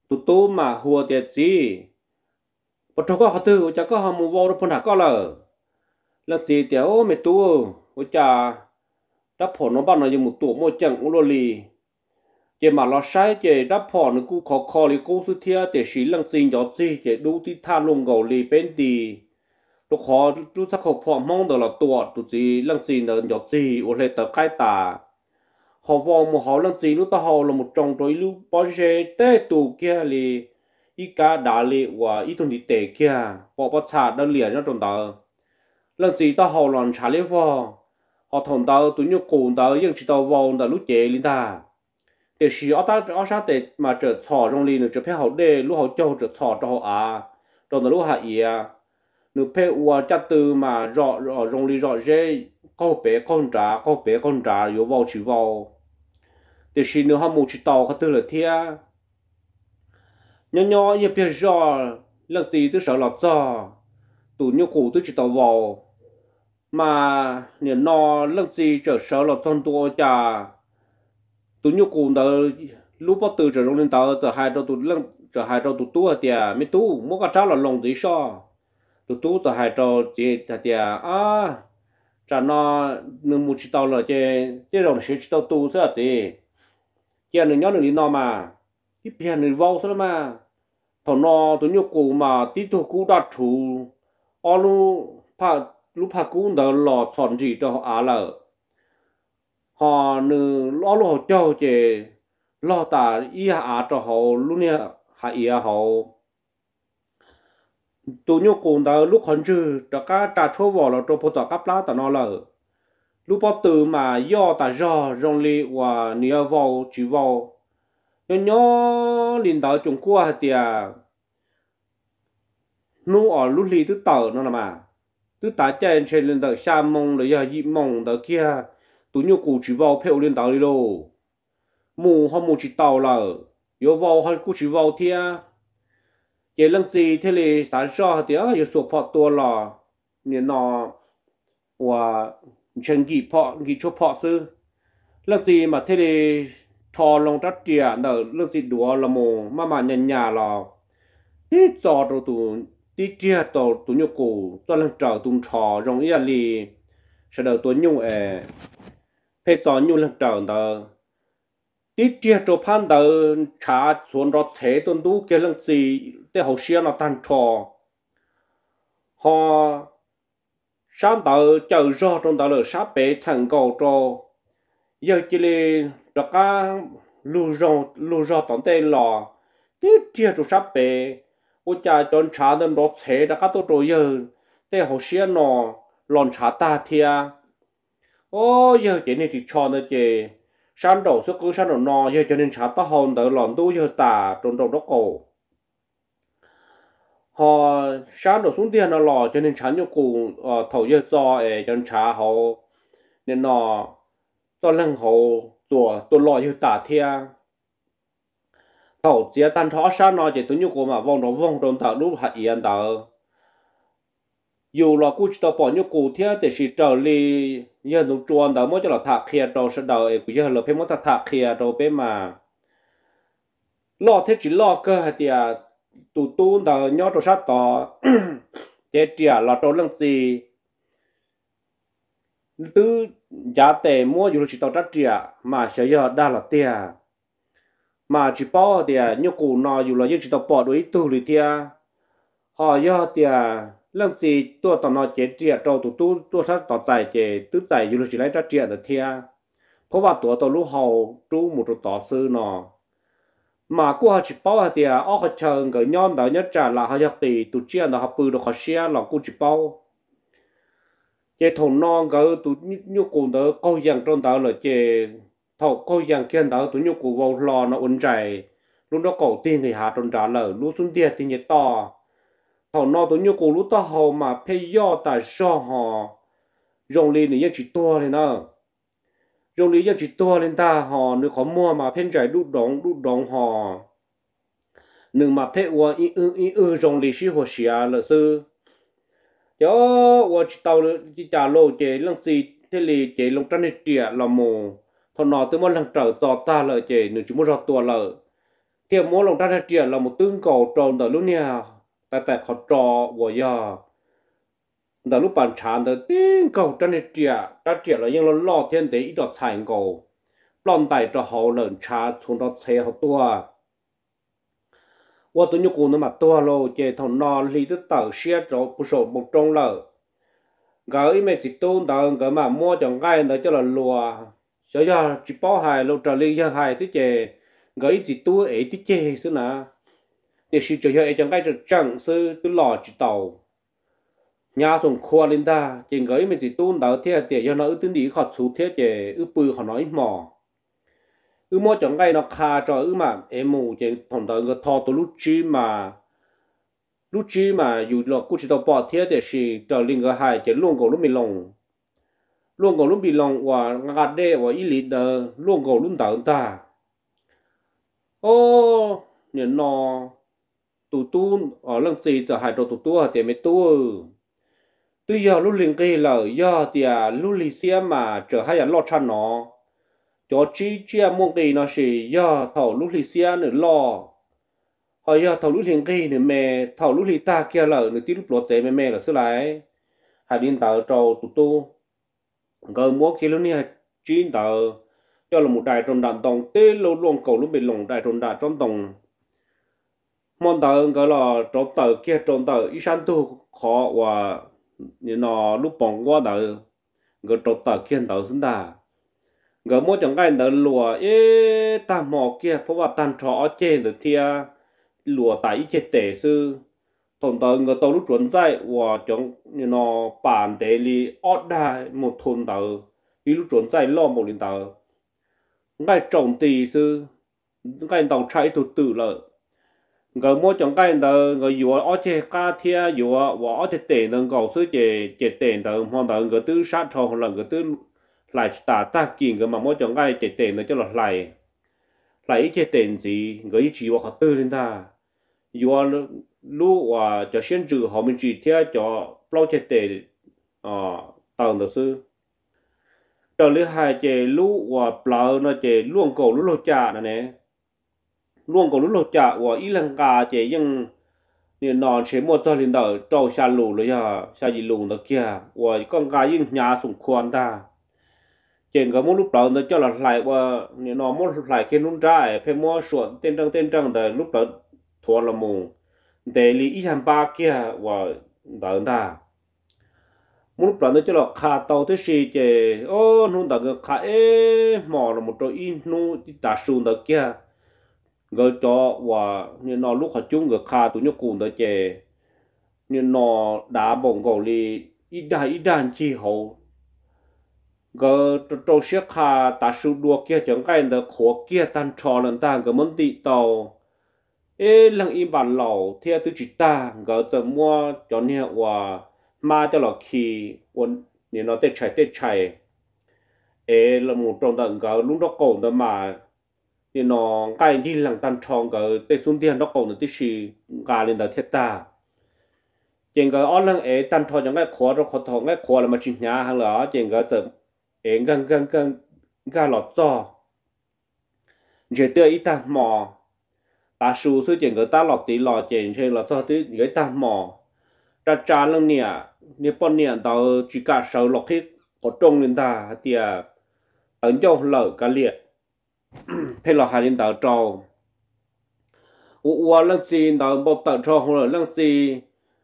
tụ tu mà hùa tiệt gì bắt đầu có họ tư chắc có họ mua vào được phần hạt có lờ lần gì tiểu mẹ tu ôi cha đắp phở nó bao nó dùng một tủ một chẳng cũng lo lì chỉ mà nó sai chỉ đắp phở nó cũng khó khó lì cố sự thiệt để xí lần gì nhỏ gì chỉ đủ thì tha lông gầu lì bên đi tôi khó tôi chắc họ phở mong được là tuột tụi gì lần gì nữa nhỏ gì ở đây tờ khai tả họ vào một họ lần gì lúc ta họ là một trong đôi lúc bao giờ tê tụ kia lì ý cả đá lì và ý thằng đi tệ kia họ bắt chặt đã liền nó trong đó lần gì ta họ làm trả lễ vào họ thằng tao tụi nhóc cùng tao nhưng chỉ tao vào tao lúc chế lên ta để xí ở ta ở sao để mà trở thọ trong lì nữa trở phải họ để lúc họ cho trở thọ cho họ à trong đó lúc họ ý à nữa phải uo chắc từ mà rõ rõ trong lì rõ dễ câu bé con trả câu bé con trả yếu vào chỉ vào để xí nữa họ muốn chỉ taoเขาtừ là thia nhỏ nhỏ như bây giờ lần gì tôi sợ lọt cho tụi nhóc cùng tôi chỉ tao vào mà nếu nó lần gì trở sợ là trong tôi chả tụi nhóc cùng đó lúc bắt từ trở lên tàu trở hai đầu tụi lần trở hai đầu tụi tu thì à mấy tu mỗi cái cháu là lòng gì sao tụi tu trở hai đầu chỉ thì à chả nó nương một chỉ tàu là chỉ chỉ rồi sẽ chỉ tàu tu sao gì chỉ nương nhớ nương đi nó mà cái biển nương vào sao mà thằng nó tụi nhóc cùng mà tí tụi cũ đã chủ ở lu pa lúc pa cũng đã lọt chọn gì cho họ à là họ nữ lo lo cho chị lo ta ý à cho họ lúc này hạ ý họ tụi nhóc cùng đã lúc hắn chứ cho cả trả số vào là cho phụ tọa cấp lá ta nó là lúc bắt từ mà do ta do rong li và nia vào chỉ vào nhỏ nhỏ linh đạo Trung Quốc hả tiệt nu ở lúc li tức tờ nó là mà tức ta chạy trên lên tờ sa mông rồi giờ dị mông tờ kia tụi nhóc cụ chỉ vào phèo lên tàu đi lô mù họ mù chỉ tàu là yếu vào họ cụ chỉ vào thia chỉ lần gì thế là sản xuất thì á yếu số phật tua là nên nó và chân kỳ phật kỳ cho phật sư lần gì mà thế là thò lòng trách trẻ nợ lần gì đùa là mù mà mà nhà nhà là tít cho đồ tụi tít chia tàu tụi nhóc cụ cho lần trở tụi trò rong yên li sẽ đầu tụi nhung ẻ phải cho nhung lần trở đó tít chia cho phan đó trả xuống đó chế tuần đủ cái lần gì để họ xia nó tan trò họ sáng đó chờ do trong đó là sắp bé thành cầu cho giờ chỉ là tất cả lưu rong lưu rong tận tên là tít chia cho sắp bé ôi cha chọn trả đến đó chế đã các tổ rồi giờ để họ xia nó lòn trả ta thia ô giờ chỉ nên chỉ cho nó chỉ sáng đầu sức cứ sáng đầu nọ giờ cho nên trả ta hòn đỡ lòn tu giờ tả trong đầu đó cổ họ sáng đầu xuống tiền nó lò cho nên trả nhiều cụ thầu giờ cho ấy cho nên trả họ nên nó cho lần họ chùa tôi lò giờ tả thia thầu chỉ tan thọ sáng nó chỉ tôi nhiều cụ mà vòng đó vòng trong tờ lúc hạt yên tờ dù là cú chỉ tao bỏ nhiều cụ thế để chỉ trở li giờ nó chuồn đó mới cho là thạc kia đâu sẽ đâu ấy giờ là phải mới thạc thạc kia đâu bé mà lo thế chỉ lo cơ hay tiệt tụ tụ đó nhớ đồ sát đó chế trả là đồ lăng gì từ giá tệ mua dù chỉ tao trách trả mà sẽ giờ đa là tiền mà chỉ bỏ tiệt nhiều cụ nó dù là giờ chỉ tao bỏ đối tu lì tiệt họ giờ tiệt lần gì tôi tao nói chế chia cho tụi tôi tôi sẽ tao tài chế tứ tài dù chỉ lấy ra chia được thiaเพราะว่าตัวตลูกเขาจูmột chỗต่อซื้อเนาะmàกูhọ chỉ bảo thì à ở cái trường cái nhóm đó nhất trả là họ giật tỷ tụi chia đó họ bự được họ share làกูchỉ bảo chế thằng non cái tụi nhú cụ đó câu giang trong đó là chế thầu câu giang kia đó tụi nhú cụ vào lò nó ổn chạy lúc đó cầu tiền thì hạ trong trả lời lúc xuống tiền thì nhiệt to thầu nó tụi nhú cụ lúc đó họ mà phải do tại sao họ dùng lên thì chỉ to này nữa dùng lý do chỉ to lên ta họ nếu có mua mà phên trái đút đóng đút đóng họ nếu mà phê qua ý ư ý ư dùng lý sĩ hồ xìa là sư cho qua chỉ tàu chỉ trả lô chế lần gì thế lý chế lông trăn trịa là mù thằng nó từ một lần trở tỏ ta lợi chế nếu chúng mua ra tua lợi thì mỗi lần ta chuyện là một tương cầu tròn từ lúc nha tại tại họ trò của giờ từ lúc bàn chán từ tương cầu trên này chuyện ta chuyện là những lo lo thiên tế ít đọt thành cầu lon tại cho họ lợn chả xuống đó xe họ tua và tôi nhớ cũng nó mà tua lô chế thằng nó lý tức tờ xe cho bút sổ một trong lợ gửi mấy chỉ tôn tờ gửi mà mua chẳng gai nữa cho là lùa sợ cho chỉ bao hài lô trở lý cho hài chứ chế gửi chỉ tu ấy tí chế chứ nè để sử dụng cho ấy chẳng gai cho chẳng sư tôi lò chỉ tàu nhà dùng khoa lên ta chỉ gửi mấy chỉ tôn tờ thế để cho nó ư tính đi khọt xuống thế chế ư bự họ nói mò ư mua chẳng gai nó khá cho ư mà em mù chế thằng tờ người thọ tôi lúc chi mà lúc chi mà dù là cũng chỉ tao bỏ thế để sử cho linh cái hai chế luôn cổ lúc mình lòng luôn cổ lúc bị lòng và ngạt đê và ít lít đờ luôn cổ lúc tờ ta ô nhìn nó tụ tu ở lần gì giờ hai trò tụ tu thì mấy tu tuy giờ lúc linh cái là giờ thì lúc lì xe mà trở hay là lo chăn nó cho chi chia mong cái nó chỉ giờ thầu lúc lì xe nữa lo hồi giờ thầu lúc linh cái nữa mẹ thầu lúc lì ta kia là nữa tí lúc lót dễ mẹ mẹ là xưa lại hai điên tờ trò tụ tu gần mua kia lúc này chín tờ cho là một đại trong đàn đồng tê lâu luôn cầu lúc bị lồng đại trong đàn trong đồng món tờ gọi là chỗ tờ kia trong tờ ít sáng tu khó và như nó lúc bỏng qua tờ gọi chỗ tờ kia tờ xứng đà gọi mua chẳng cái tờ lùa ê ta mò kiaเพราะว่าตันtrọ trên được thia lùa tại ít chết tệ sư thằng tờ người tàu lúc chuẩn dạy và chẳng như nó bản để li ót đai một thôn tờ ý lúc chuẩn dạy lo một lần tờ ngay trồng tì sư ngay tàu chạy tụt tử lợi người mua chẳng cái tờ người vừa ở trên cá thia vừa và ở trên tiền nâng cầu sư chế chế tiền tờ hoàn tờ người tư sát thầu là người tư lại tả ta kiện người mà mua chẳng cái chế tiền nó cho là lại lại chế tiền gì người chỉ vào họ tư lên ta vừa lúc và cho xin trừ họ mình chỉ theo cho bao chế tiền à tờ được sư tờ lưỡi hai chế lúc và bao nó chế luôn cầu lúc lột trả nè luôn có lúc lột chả và ít lần cả chế nhưng nên nó chế một cho lên đầu trâu xa lù rồi à xa gì lù đó kia và con gái nhưng nhà sủng khoan ta trên cái một lúc đầu nó cho là lại và nên nó một lại khi nung trái phải mua sườn tên trăng tên trăng để lúc đó thua là mù để lý ít hàng ba kia và đỡ ta một lúc đầu nó cho là khá tàu thế gì chế ô nung đỡ cái khá ế mò là một trò in nung đã sùn đó kia người cho và như nó lúc họ chung người khai tụi nhóc cùng tới chè như nó đã bồng cầu li ít đa ít đàn chi hậu người trâu xe khai ta sử đua kia chẳng cái được khó kia tan trò lần ta người muốn tị tàu ê lần im bản lẩu theo tứ chỉ ta ngườiจะmua cho nên và mà cho là khi quân như nó tết chạy tết chạy ê là một trong tận người lúc đó cổ đó mà thì nó cái đi lằng tan tròn cái tê xuống tiền nó còn được tí gì gà lên đầu thiết ta trên cái ở lằng ấy tan tròn chẳng cái khó rồi khó thòng cái khó là mà chỉnh nhà hàng là trên cái từ ấy gần gần gần gà lọt to chỉ tiêu ít ta mò ta su sư trên cái ta lọt tí lọt trên trên lọt to tí cái ta mò ta trả lằng nè nè bọn nè tao chỉ cả sầu lọt hết có trông lên ta thì ấn cho lỡ cả liệt phải là hai đến tàu trâu, uổng lăng gì tàu một tàu trâu hoặc là lăng gì,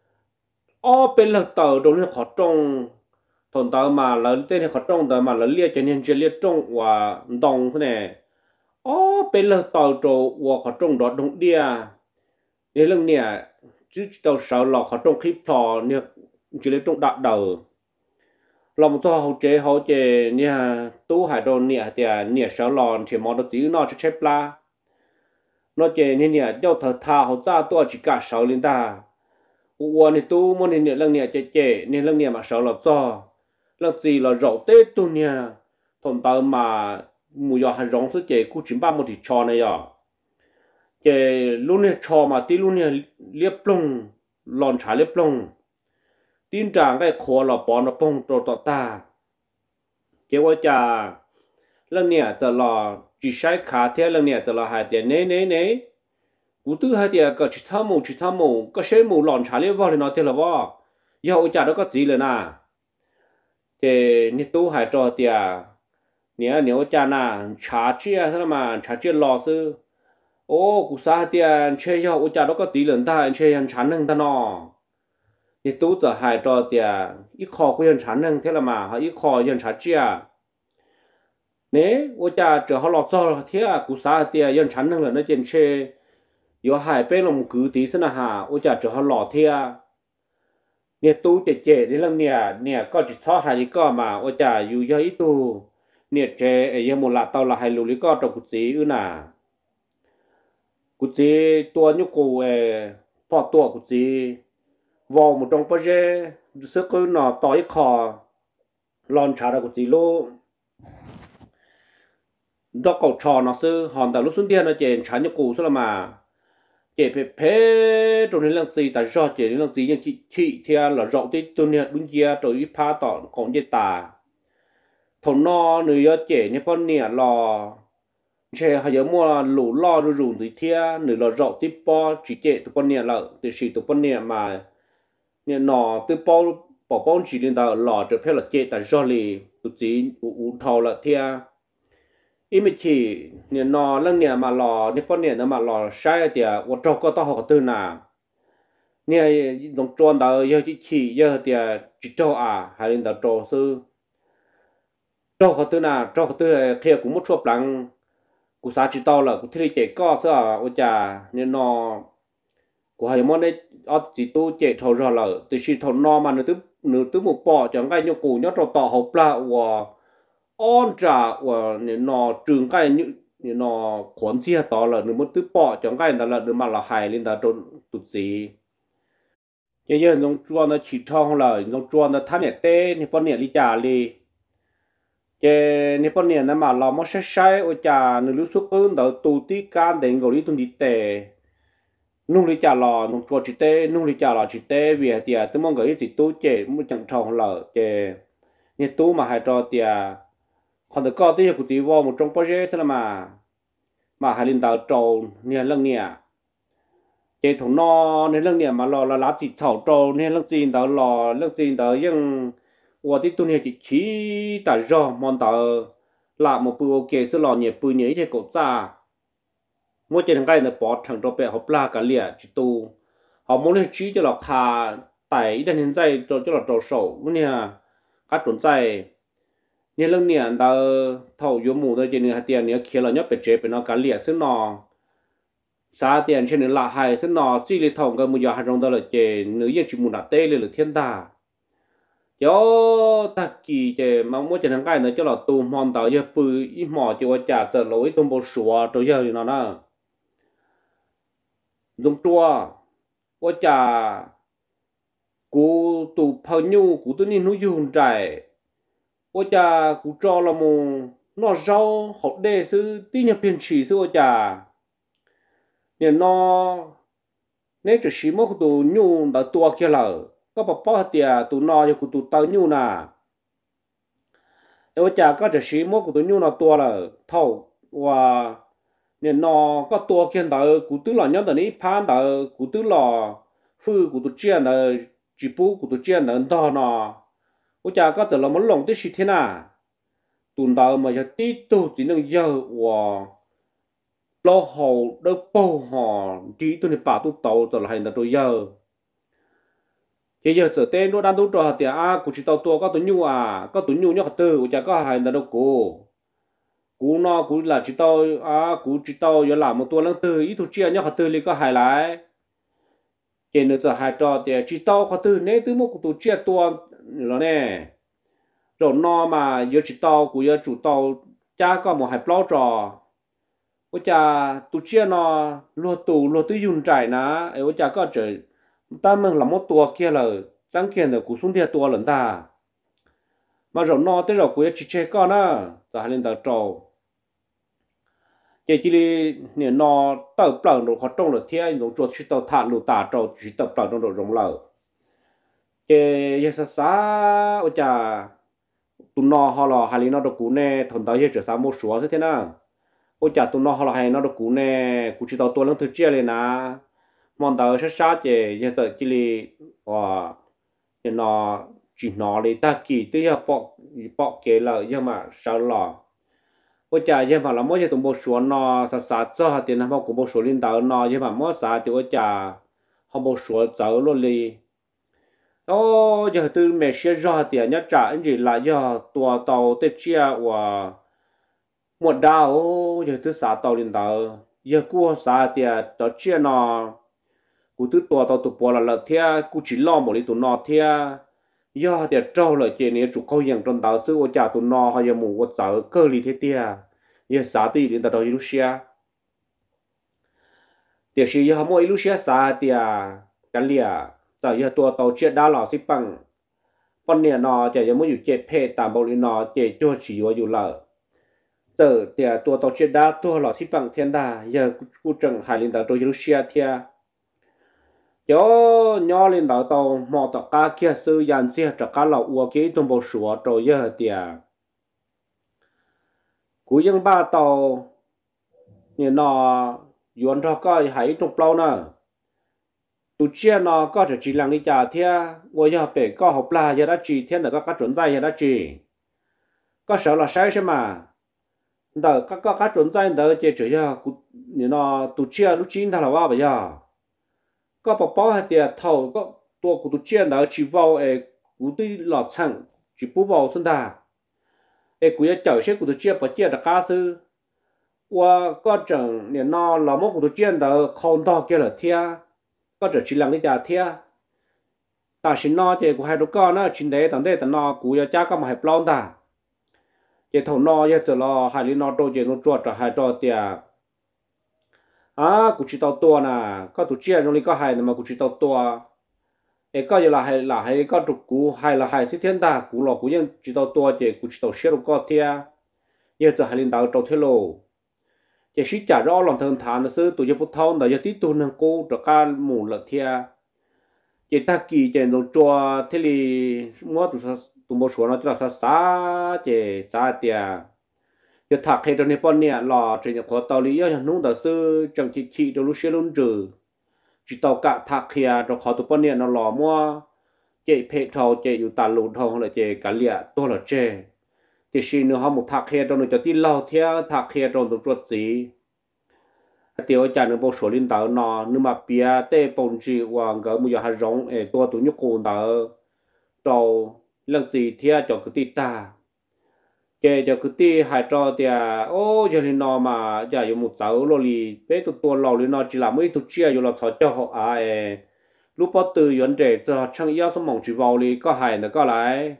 ô bên là tàu trong này khó trông, thằng tàu mà là tên này khó trông tàu mà là liệt cho nên chỉ liệt trông và đồng thế này, ô bên là tàu trâu và khó trông đó đúng đi à, để lần này chứ tàu sáu là khó trông khí phò nè chỉ liệt trông đặt đầu lòng cho hậu chế hậu chế nha tu hải đồ nè thì nè sáu lòn chỉ mong được tí nó cho chép la nó chế nè nè cho thở thà hậu ta tu chỉ cả sáu linh ta uo nè tu mong nè nè lần nè chế chế nè lần nè mà sáu lọt cho lần gì là rậu tết tu nè thằng tao mà mùi gió hay rong số chế cú chín ba một thì cho này à chế luôn nè cho mà tí luôn nè liếp lông lòn trái liếp lông tin rằng cái khó là bỏ nó bông trâu tọt ta kết quả chả lần nàyจะรอ chỉ sai khá thế lần nàyจะรอhai tiền nế nế nế cú tư hai tiệt có chỉ tham mù chỉ tham mù có xe mù lòn trả liền vào thì nó thế là bao giờ ôi cha đó có gìเลยนะthì ni tu hai trò tiệt nếu nếu cha na trả chia sao mà trả chia lò sư ô cú sa tiệt chơi giờ ôi cha đó có gìเลยta chơi ăn chán nâng ta nó ni tu giờ hai trò tiệt ít kho của ăn chán nâng thế là mà họ ít kho ăn trả chia nè ôi cha chờ họ lọt cho thế à cú sa tiệt ăn chán nâng là nó trên chơi有海边龙骨底是那哈，我家只好老天啊，你都姐姐你啷呢？你个只操还一个嘛，我家有有一度，你这也冇拉到了还努力个做骨子有呐，骨子多你个诶，跑多骨子，vào một trong project sức cứ nó tỏi kho, lon trả ra骨子咯，đó cầu trò nó sư hòn tàu lúc xuống tiền nó chèn trả như cũ thôi mà. Chị phải phê trong những lần gì ta rõ chị những lần gì nhưng chị chị thì là rõ tới tôi nè đúng kia rồi ít phá tỏ còn gì ta thằng nó người ở chị như con nè lò chị hay nhớ mua lũ lo rồi dùng gì thia người là rõ tới po chỉ chị tụi con nè là từ sĩ tụi con nè mà nè nó từ po bỏ po chỉ đến tao lò trở phê là chị ta rõ lì tụi chị u thầu là thia ý mình chỉ nên nó lần này mà lò nếu con này nó mà lò sai thì à, tôi cho có tao học từ nào nè đồng tròn đó giờ chỉ chỉ giờ thì chỉ cho à hay là cho sư cho học từ nào cho học từ khi cũng một số lần cũng sao chỉ tao là cũng thấy chạy có sao à ôi chà nên nó cũng hay món đấy ở chỉ tu chạy thầu rồi là từ khi thầu nó mà nửa thứ nửa thứ một bỏ chẳng cái nhau cũ nhau trò tao học là và ôn trả và nó trường cái như nó khoản chia to là nó mất tứ bỏ chẳng cái là nó mà là hại lên đó trốn tụt gì bây giờ nó chua nó chỉ cho là nó chua nó tham nhẹ tê thì bọn nhẹ đi trả đi cái thì bọn nhẹ nó mà làm mất sai sai ở trả nó lúc xuất cơn đó tụ tí can đến gọi đi tung đi tê nung đi trả lò nung chua chỉ tê nung đi trả lò chỉ tê vì thì tôi mong cái gì tôi chế muốn chẳng tròn là cái như tôi mà hay cho thì còn được có tới của tí vào một trong project thế là mà mà hai linh đạo trâu nè lăng nè cái thằng nó nè lăng nè mà lò là lá chỉ thảo trâu nè lăng gì đạo lò lăng gì đạo nhưng và tí tôi nè chỉ chỉ tại do món đạo là một bữa ok sẽ lò nhẹ bữa nhẹ cái cổ ta mỗi chuyện cái này bỏ thằng cho bé học la cả liền chỉ tu họ muốn lên chỉ cho là khá tại đây hiện tại cho cho là trâu sầu nè các chuẩn tại nên lần này ta thầu vô mù thôi chỉ nên hạt tiền này kia là nhớ bị chế bị nó cả liệt xin nó xa tiền trên nữa là hay xin nó chỉ lấy thầu cái mùi giờ hạt trong đó là chế nữ dân chỉ muốn đặt tê lên là thiên ta cho ta kỳ chế mà mỗi chuyện cái này cho là tù mòn tàu giờ bự ít mỏ chỉ có trả tờ lối tôm bò sủa rồi giờ thì nó nè dùng chua có trả cú tù phao nhu cú tôi nên nuôi dùng trái ôi cha cú cho là mù nó rau học đề sư tí nhập biên chỉ sư ôi cha nên nó nếu chỉ xí một tụ nhu đã tua kia là có bảo bảo tiệt tụ nó cho tụ tao nhu nà ôi cha có chỉ xí một tụ nhu nó tua là thâu và nên nó có tua kia đó cú tứ là nhớ tới ní phan đó cú tứ là phư cú tụ chiên là chỉ bù cú tụ chiên là đó nó ôi cha có thể là muốn lòng tới gì thế nào tuần đầu mà giờ tí tu chỉ能giờ và lo hậu đâu bao họ chỉ tôi này bảo tôi tàu rồi là hành là tôi giờ bây giờ giờ tên nó đang tôi trò thì à cũng chỉ tàu tua có tôi nhu à có tôi nhu nhớ từ ôi cha có hành là đâu cô cú nó cú là chỉ tàu à cú chỉ tàu giờ làm một tua lần từ ít tôi chia nhớ từ liền có hài lại trên nữa giờ hai trò thì chỉ tàu có từ nếu từ một tôi chia tua rồi nè rồi nó mà giờ chỉ tàu của giờ chủ tàu cha có một hai bao trò ôi cha tu chia nó lúa tù lúa tứ dùng trải ná ôi cha có trời ta mừng là một tua kia là sáng kia là cú xuống kia tua lần ta mà rồi nó tới rồi của chỉ chơi con á giờ hai lên tàu trâu chỉ chỉ là nó tàu plong rồi họ trông được thiên dùng chuột chỉ tàu thả lụt tả trâu chỉ tàu plong trong rồi rong lờ cái giờ sa ôi cha tụi nó họ là hai lên nó được cú nè thằng tao giờ trở sang một số thế nào ôi chả tụi nó họ là hay nó được cú nè cú chỉ tàu tua lăng thứ chia lên nè mòn tàu sát sát chứ giờ tới chỉ li ờ thì nó chỉ nó đi ta kỳ tới giờ bỏ bỏ kế là giờ mà sao lò ôi chả giờ mà là mỗi giờ tụi bố xuống nó sát sát cho hạt tiền họ cũng bố xuống lên tàu nó giờ mà mỗi sát thì ôi chả họ bố xuống tàu luôn đi ô giờ từ mẹ xe ra tiền nhá trả anh chỉ là giờ tua tàu tới chia và một đào ô giờ từ sát tàu lên tàu giờ cua sát tiền tàu chia nó cú từ tua tàu tụ bò là là thia cú chỉ lo một đi tụ nó thia giờ thì trâu là chuyện này chủ câu hiện trong tàu sư ô trả tụ nó hay giờ mù ô tàu cơ li thế tia giờ sát thì đến tàu Russia thì sự giờ mỗi Russia sát tia cái lia tại giờ tua tàu chia đá lò xí bằng con nè nó chỉ giờ mớiอยู่เจ็ดเพศตามบริโนเจ็ดตัวchỉว่าอยู่ละแต่เดี๋ยวตัวตาวเจ็ดดาตัวหล่อสิปังเทียนดาเยอะกูจังหายลินดาตัวยูเชียเทียเจ้าย่อลินดาตาวหมอตะกาเคียซื้อยันเสียจากการเหล่าอัวกี้ตัวบชัวตัวเยอะเดียกูยังบ้าตาวเนี่ยนอยวนทอก็หายตรงเปล่านะtu chia nó có thể chỉ làm đi trả thia ngồi giờ bể có học là giờ đã chỉ thiên là có các chuẩn tay giờ đã chỉ có sợ là sai mà đỡ các các các chuẩn tay đỡ chỉ chỉ giờ nếu nó tu chia lúc chín thằng là bao bây giờ có bảo bảo hay tiền thầu có tua của tu chia đỡ chỉ vào ấy của tuy lọt chẳng chỉ bù vào xuân đà ấy của chở xe của tu chia bảo chia là cá sư và có chẳng nếu nó là một của tu chia đỡ không to kia là thia có trở chỉ làm đi trả thia ta xin nó chỉ của hai đứa con nó chính đấy tận đây tận nó của cha có mà hai plon ta chỉ thầu nó giờ lo hai đứa nó đôi chỉ nó chuột trở hai trò tiền à của chỉ tàu tua nè có tụ chia trong đi có hai mà của chỉ tàu tua ấy có giờ là hai là hai có trục của hai là hai thiên thiên ta của lò của những chỉ tàu tua chỉ của chỉ tàu xe có thia giờ giờ hai linh đạo trâu thế lô chỉ sĩ trả rõ lòng thần thản là sư tụi giờ phút thâu là giờ tí tu nâng cô cho ca mù lợn thia chỉ ta kỳ chỉ nó cho thế thì mua tụi tụi một số nó cho là xa xa chỉ xa tiệt giờ thạc hay trong này bọn nè lò chỉ có tàu lý do nung đạo sư chẳng chỉ chỉ cho lúc xưa luôn trừ chỉ tàu cả thạc kia cho họ tụi bọn nè nó lò mua chỉ phê thầu chỉอยู่ตาลุthầu là chỉ cả liệt tôi là chỉ thì xin nữa họ một thạc kia trong này cho tí lâu theo thạc kia trong tụi chuột gì tiêu cha nó bộ số linh đạo nó nhưng mà bia tê bông chỉ hoàng cái bây giờ hay rong ấy tua tụi nhóc con đạo trâu lần gì theo cho cái tì ta kể cho cái tì hay cho thì ô giờ thì nó mà giờ dùng một tàu rồi thì bé tụi tua lò thì nó chỉ là mấy tụi chia rồi là thọ cho họ à ấy lúc bắt từ vấn đề cho chẳng yếu số mong chỉ vào thì có hay nữa có lại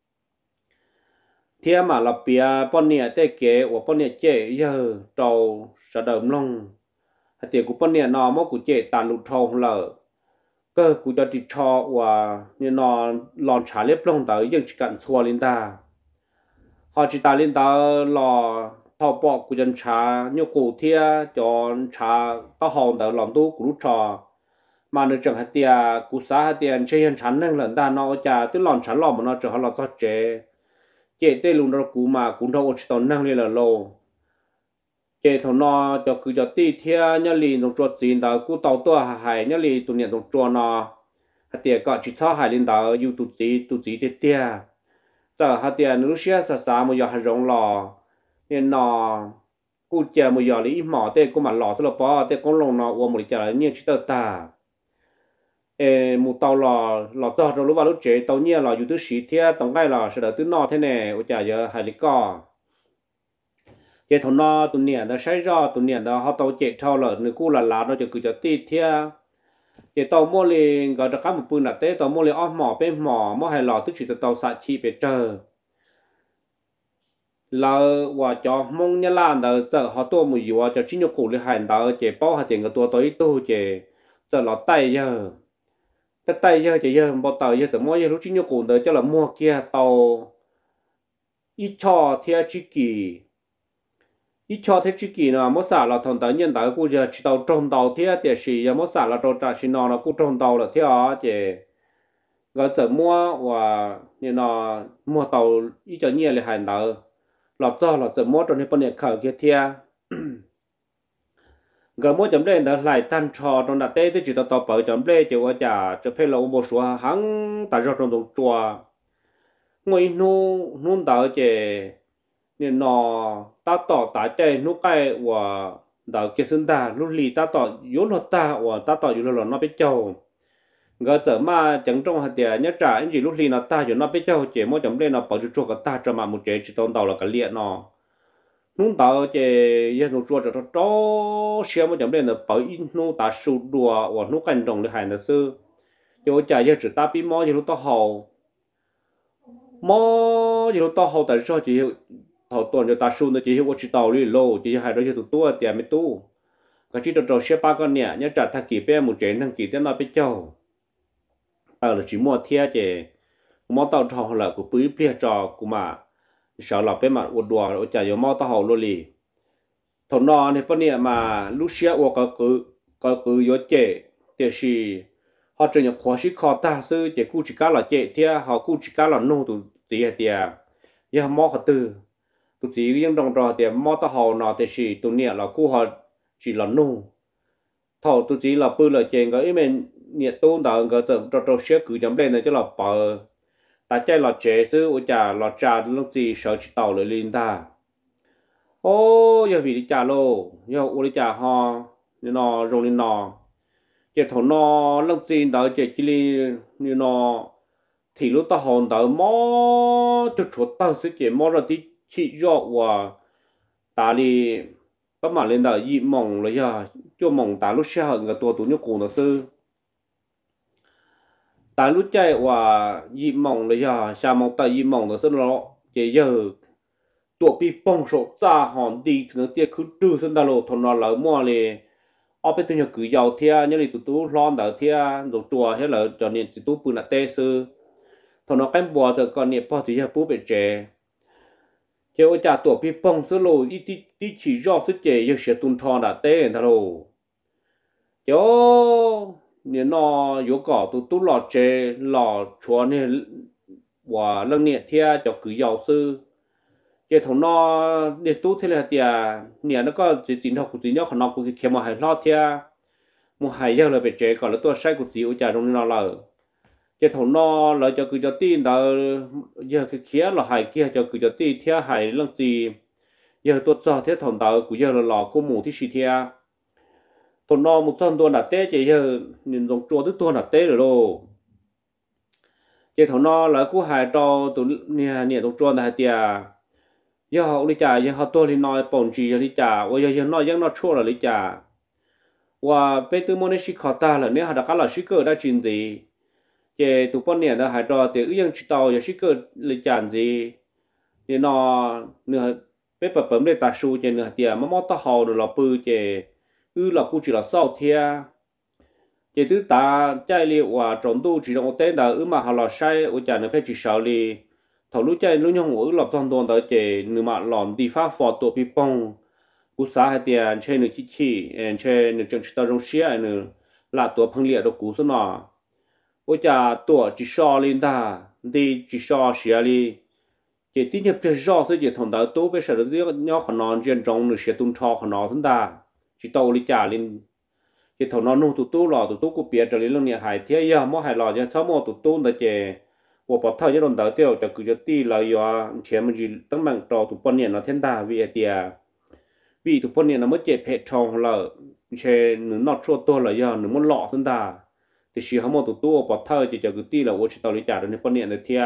theo mà là bia bọn nhẹ tê kế và bọn nhẹ chế giờ trâu sợ đờm long hạt tiền của bọn nhẹ nó mất của chế tàn lụt trâu lợ cơ của cho chị cho và như nó lòn trả liếp long tới nhưng chỉ cần xua lên ta họ chỉ ta lên ta lò thọ bọ của dân trả như cổ thia cho trả tao hòn tới lòng tu của lúc trò mà nếu chẳng hạt tiền của xã hạt tiền chơi hiện chắn nên lần ta nó trả tức lòn trả lò mà nó trở họ lò cho chế chế tê luôn đó cú mà cũng đâu chỉ tao năng lên là lô chế thằng nó cho cứ cho tí thia nhá lì nó chuột gì đó cú tàu tua hải nhá lì tụi nhận nó chuột nó hạt tiền gọi chỉ cho hải lên đó yêu tụt gì tụt gì tê tia giờ hạt tiền nó xia sa sa một giờ hạt rong lò nên nó cú chơi một giờ lý mỏ tê cú mà lò cho nó bỏ tê con lồng nó uống một giờ là nhiều chỉ tao ta ê một tàu lò lò tàu rồi lúc vào lúc chế tàu nhia lòอยู่thứ sĩ thia tổng cái lò sẽ đợi thứ nọ thế này ôi chả giờ hai lý co chế thằng nọ tụi nhia nó sai ra tụi nhia nó họ tàu chế thao lợn người cũ là lá nó chỉ cứ cho tít thia chế tàu mua liền gọi là các một bữa là tết tàu mua liền ót mỏ bên mỏ mua hai lò tức chỉ tàu xạ chi về chờ là và cho mong nhá lan đó giờ họ tua một gì cho chính nhục cụ liền hành đó chế bao hạt tiền cái tua tới tu chế giờ lọt tay giờ cái tay giờ chỉ giờ bao tàu giờ từ mỗi giờ lúc chính nhục cụ đó cho là mua kia tàu ít cho theo chi kỳ ít cho theo chi kỳ nó mỗi xả là thằng tới nhân tới cô giờ chỉ tàu trồng tàu theo thì xì giờ mỗi xả là trồng trà xì nó nó cô trồng tàu là theo chỉ gọi giờ mua và như nó mua tàu ít cho nhiều là hành đó lọt cho lọt giờ mua trong cái bên này khởi kia theo gần mỗi chấm lên đó lại tan trò trong đặt tê thì chỉ tao tao bởi chấm lên chỉ có chả cho phê là một số hắn tại do trong đồng chùa ngồi nu nu đào chỉ nên nó ta tỏ tại đây nu cái và đào kia sinh ta lúc lì ta tỏ yếu nó ta và ta tỏ yếu nó nó biết châu ngờ giờ mà chẳng trong hạt địa nhớ trả anh chỉ lúc lì nó ta yếu nó biết châu chỉ mỗi chấm lên nó bảo chú chùa cái ta cho mà một chế chỉ tao đào là cái liệt nó nung tao chỉ yên nung chua cho cho cho xem một chấm lên là bảo in nung ta sụt đùa và nung cảnh trọng được hải là sư cho chả giờ chỉ ta bị mò thì lúc tao hầu mò thì lúc tao hầu tại sao chỉ hầu tuần cho ta sụt nó chỉ hiểu chỉ tàu đi lô chỉ hải đó cho tụi tua tiền mấy tu cái chỉ cho cho xem ba con nhẹ nhớ trả thà kỳ bé một chế năng kỳ tên nó biết châu ở là chỉ mua thia chỉ mua tàu tròn là của bưởi bia trò của mà sợ là bên mặt uất đùa ở chả có mau tao hậu luôn lì thằng nó này bên này mà lúc xưa uất có cứ có cứ có chế thì是họ chỉ nhận khoa sĩ khó ta sư chỉ cụ chỉ cá là chế thì họ cụ chỉ cá là nô tụ tí thì giờ mau họ từ tụ chỉ những đồng trò thì mau tao hậu nó thì是tụ này là cụ họ chỉ là nô thầu tụ chỉ là bự là chế cái mình nhiệt tôn đạo cái tờ trò trò xưa cứ chấm lên này cho là bờ ta chạy lọt chế sư ở chả lọt trà lúc gì sợ chỉ tàu lại lên ta ô giờ vì đi chả lô giờ ô đi chả ho như nó rồi lên nó chế thầu nó lúc gì đó chế chỉ li như nó thì lúc ta hòn đó mò cho chuột tao sẽ chế mò ra tí chỉ rõ và ta đi các mà lên đó dị mỏng rồi giờ cho mỏng ta lúc xa hơn cái tua tụi nhóc cùng đó sư tại lúc chạy và dị mỏng là giờ xa mỏng tại dị mỏng là rất là chỉ giờ tuổi bị bong sổ ra hòn đi nó tiếc cứ trừ sinh ra lộ thằng nó lỡ mua liền ở bên tôi cứ giàu thia như là tụi tôi lon đỡ thia rồi chùa hay là cho nên tụi tôi bự là tê sư thằng nó cái bò từ con niệm bao thì giờ bố bị trẻ chỉ ở nhà tuổi bị bong sổ lộ ít ít ít chỉ do sức trẻ giờ sẽ tuân thọ đã tê thằng lộ chỗ nên nó yếu cỏ tụi tôi lọt chế lọt chúa nên và lần nè thia cho cứ giàu sư cái thằng nó để tu thế là tiệt nè nó có chỉ chính học của chính nhau nó cũng khi mà hay lo thia một hay giờ là bị chế còn là tôi sai của chị ở nhà trong nó là cái thằng nó lại cho cứ cho tin đó giờ cái kia là hay kia cho cứ cho tin thia hay lần gì giờ tôi cho thế thằng đó của giờ là lò cô mù thì xì thia thằng nó một trăm đô là té chỉ giờ nhìn giống chùa tức tôi là té rồi đâu cái thằng nó là cũng hại cho tụi nè nè tụi chùa là tiệt giờ họ đi trả giờ họ tôi thì nói bổn chỉ giờ đi trả và giờ giờ nói giờ nó chua là đi trả và bây từ môn này sĩ khó ta là nếu họ đã có là sĩ cơ đã chuyện gì cái tụi con nè là hại cho thì ư chỉ tàu giờ sĩ cơ đi trả gì thì nó nửa bây bập bấm để ta su trên nửa tiệt mà mót ta hầu được là bự cái ư là cũng chỉ là sau thia chỉ thứ ta chạy liệu và trốn tu chỉ trong tên là ư mà họ là sai ở chả nó phải chỉ sợ li thầu lúc chạy lúc nhung ư lập trong tuần tới chỉ nửa mà lòn đi phá phò tổ bị bong cú xã hay tiền chơi nửa chi chi chơi nửa chân ta trong xía nửa là tổ phăng liệt được cú số nọ ở chả tổ chỉ sợ lên ta đi chỉ sợ xía li chỉ tin nhập phải rõ sự chỉ thằng đó tu bây giờ được nhau khả năng trên trong nửa sẽ tung cho khả năng thân ta chỉ tàu đi trả lên chỉ thằng nó nung tụt tu lò tụt tu cũng biết trở lên lông hải thế giờ mỗi hải lò cho sáu mô tụt tu là chỉ của bảo thợ cho đồng đầu tiêu cho cứ cho ti là do钱mình chỉ tăng bằng trò tụt bọn niệm nó thiên đà vì tiệt vì tụt bọn niệm nó mới chế phê tròn là chế nó nọ chua to là do nó muốn lọ thân đà thì chỉ họ mô tụt tu bảo thợ chỉ cho cứ ti là ô chỉ tàu đi trả đến bọn niệm là thiệt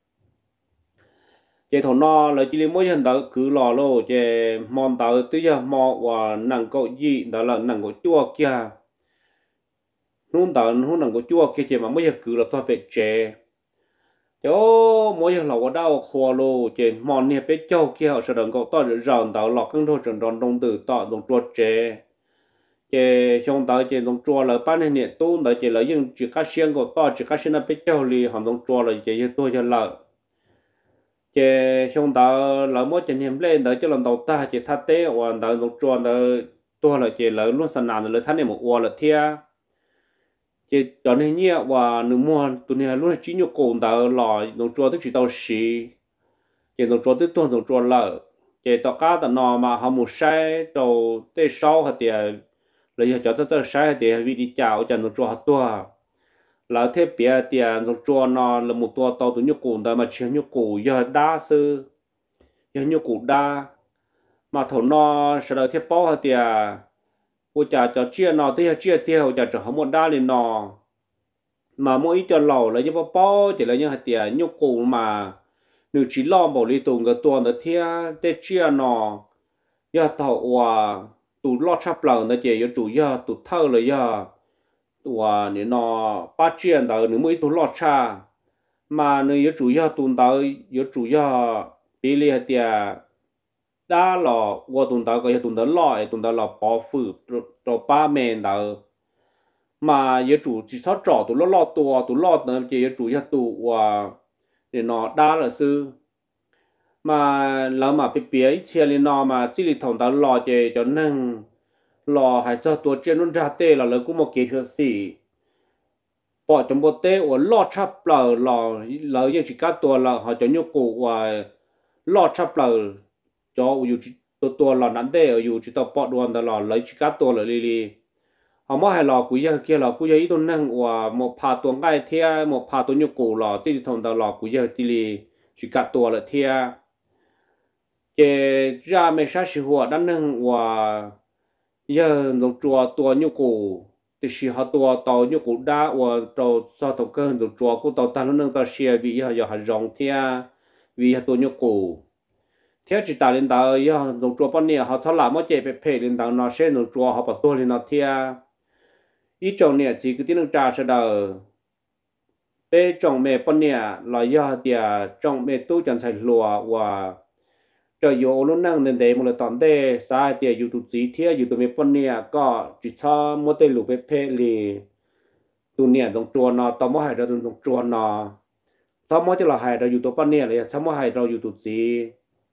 chế thằng nó là chỉ mỗi lần đó cứ lò lô chế mòn tàu tới giờ mò và nặng cậu gì đó là nặng cậu chua kia nung tàu nung nặng cậu chua kia chế mà mỗi giờ cứ là tao phải chế chỗ mỗi giờ là có đau khô lô chế mòn nè phải châu kia họ sẽ đừng cậu tao ròn tàu lọt căng thôi ròn ròn đông từ tao đông chua chế chế trong tàu chế đông chua là ban này nè tu đó chế là những chỉ cá xiên cậu tao chỉ cá xiên là phải châu li họ đông chua là chế tôi cho lợ chế xong đó là mỗi chuyện hiểm lên đó cho lần đầu ta chế thắt tế và đó lúc tròn đó tôi là chế là luôn sẵn nản là thắt này một quả là thia chế cho nên nhẹ và nửa mua tụi này luôn chỉ nhục cồn đó là lúc tròn tức chỉ tao xí chế lúc tròn tức tuần lúc tròn lợ chế tao cá tao nọ mà họ một sai đầu tê sau hạt tiền là giờ cho tôi sai để vì đi chào cho nó cho tua là thế bia tiền nó cho nó là một tua tàu tụi nhục cụ đó mà chưa nhục cụ giờ đa sư giờ nhục cụ đa mà thầu nó sẽ là thế bao hả tiền cô chả cho chia nó tới chia tiêu chả cho họ một đa lên nó mà mỗi cho lẩu là như bao bao chỉ là như hạt tiền nhục cụ mà nếu chỉ lo bảo lý tụng cái tuần đó thia để chia nó giờ tàu à tụ lo chắp lòng nó chỉ giờ chủ giờ tụ thâu là giờ tụ à nếu nó ba chuyện đó nếu mới tụ lo cha mà nếu giờ chủ giờ tụ đó giờ chủ giờ tỷ lệ tiền đa là qua tụ đó cái tụ đó lo tụ đó là bảo phụ cho ba men đó mà giờ chủ chỉ sao trọ tụ lo lo tua tụ lo nó chỉ giờ chủ giờ tụ à để nó đa là sư mà lỡ mà bị bía chia lên nó mà chỉ li thòng đó lò chè cho nên lò hay choตัวtrên nó ra tê là lỡ cũng một kế hoạch gì bỏ trong bộ tê ở lò chắp lờ lò lỡ những chỉ cáตัวlà họ cho nhục cụ và lò chắp lờ choอยู่ตัวตัวlò nắn tê ởอยู่chỉ tao bỏ đuôn đó lò lấy chỉ cáตัวlà li li họ mới hay lò cúi giờ kia lò cúi giờ ý tôi năng và một phaตัวngay thia một phaตัวnhục cụ lò chỉ thòng đó lò cúi giờ chỉ li chỉ cáตัวlà thia chế ra mấy sát sự hoạt đã nâng và giờ nó chùa tua như cũ thì sự họ tua tàu như cũ đã và tàu sao tàu cơ nó chùa của tàu ta nó nâng tàu xe vì giờ giờ họ rong thia vì họ tua như cũ theo chỉ ta lên tàu giờ nó chùa bao nhiêu họ tháo làm mất chế bị phê lên tàu nó sẽ nó chùa họ bắt tua lên nó thia ít trong này chỉ cái tiếng nó trả sẽ đờ bé trong mẹ bao nhiêu là giờ thì trong mẹ tôi chẳng phải lùa và cho dù lúc năng nên để một lần tận đây sai thì dù tụt gì thế dù tụi mình phân nia có chỉ cho một tên lục bếp lì tụi nia đồng chuột nó tao mới hay ra đồng chuột nó tao mới cho là hay ra dù tụi phân nia là tao mới hay ra dù tụt gì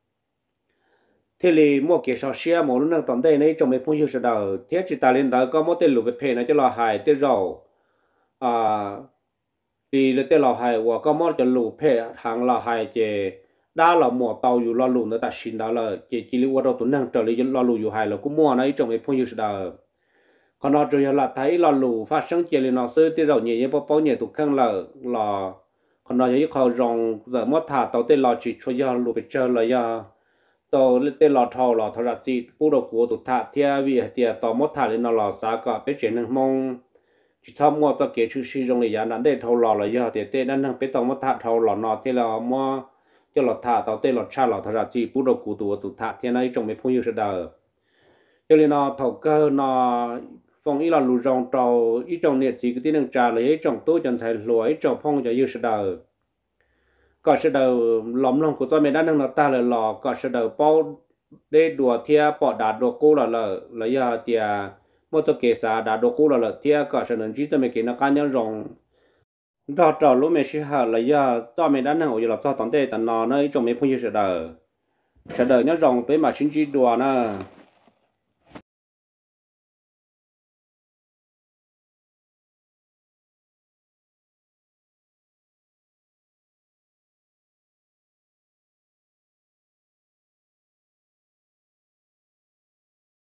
thế thì mua cái sao xe một lúc năng tận đây này trong mấy phong hiệu sẽ đầu thế chỉ ta lên đó có một tên lục bếp này cho là hay tên rau à thì là tên là hay và có một tên lục bếp hàng là hay chứ đa là mua tàuอยู่รอลุนแต่ชินดาละเจจิลิว่าเราตัวนั่งเจริญรอลุอยู่หายแล้วก็มัวนะอีจงไม่พูดอยู่สุดาขณะเจริญละไทยรอลุฟ้าช่างเจริญนอซื้อที่เราเนี่ยยังปอปอเนี่ยถูกข้างละรอขณะยังเขารองจะมัดถาเตาเต้รอจีช่วยยาลุไปเจอเลยยาเตาเต้รอทอรอทราจีผู้เรากัวตุถาเทียวีเทียต่อมัดถาเลยนอรอสาก็ไปเจนึงมองจีทอมัวจะเกี่ยชื่อชื่อตรงเลยยานั้นได้ทอรอเลยยาเต้เต้นั่นนั่งไปต่อมัดถาทอรอนอที่เรามัวcho lọt thả tàu tê lọt cha lọt thả ra chi bút đầu cụ tụ tụ thả thế này trong mấy phong yêu sẽ đờ cho nên nó thầu cơ nó phong ý là lù rong trâu ý trong nhiệt chỉ cái tiếng trà lấy trong tôi chẳng thấy lúa trong phong cho yêu sẽ đờ có sẽ đờ lỏm lòng của tôi mình đã nâng nó ta là lò có sẽ đờ bao để đùa thia bỏ đá đùa cô là lợ lấy giờ tia một số kế xa đá đùa cô là lợ thia có sẽ nên chỉ cho mấy cái nó cá nhân rong đó trò lúc mình sẽ hở là giờ cho mình đã nâng ở là cho tận đây tận nó nơi trong mấy phong như sẽ đờ sẽ đờ nhớ rồng tới mà xin chỉ đùa nè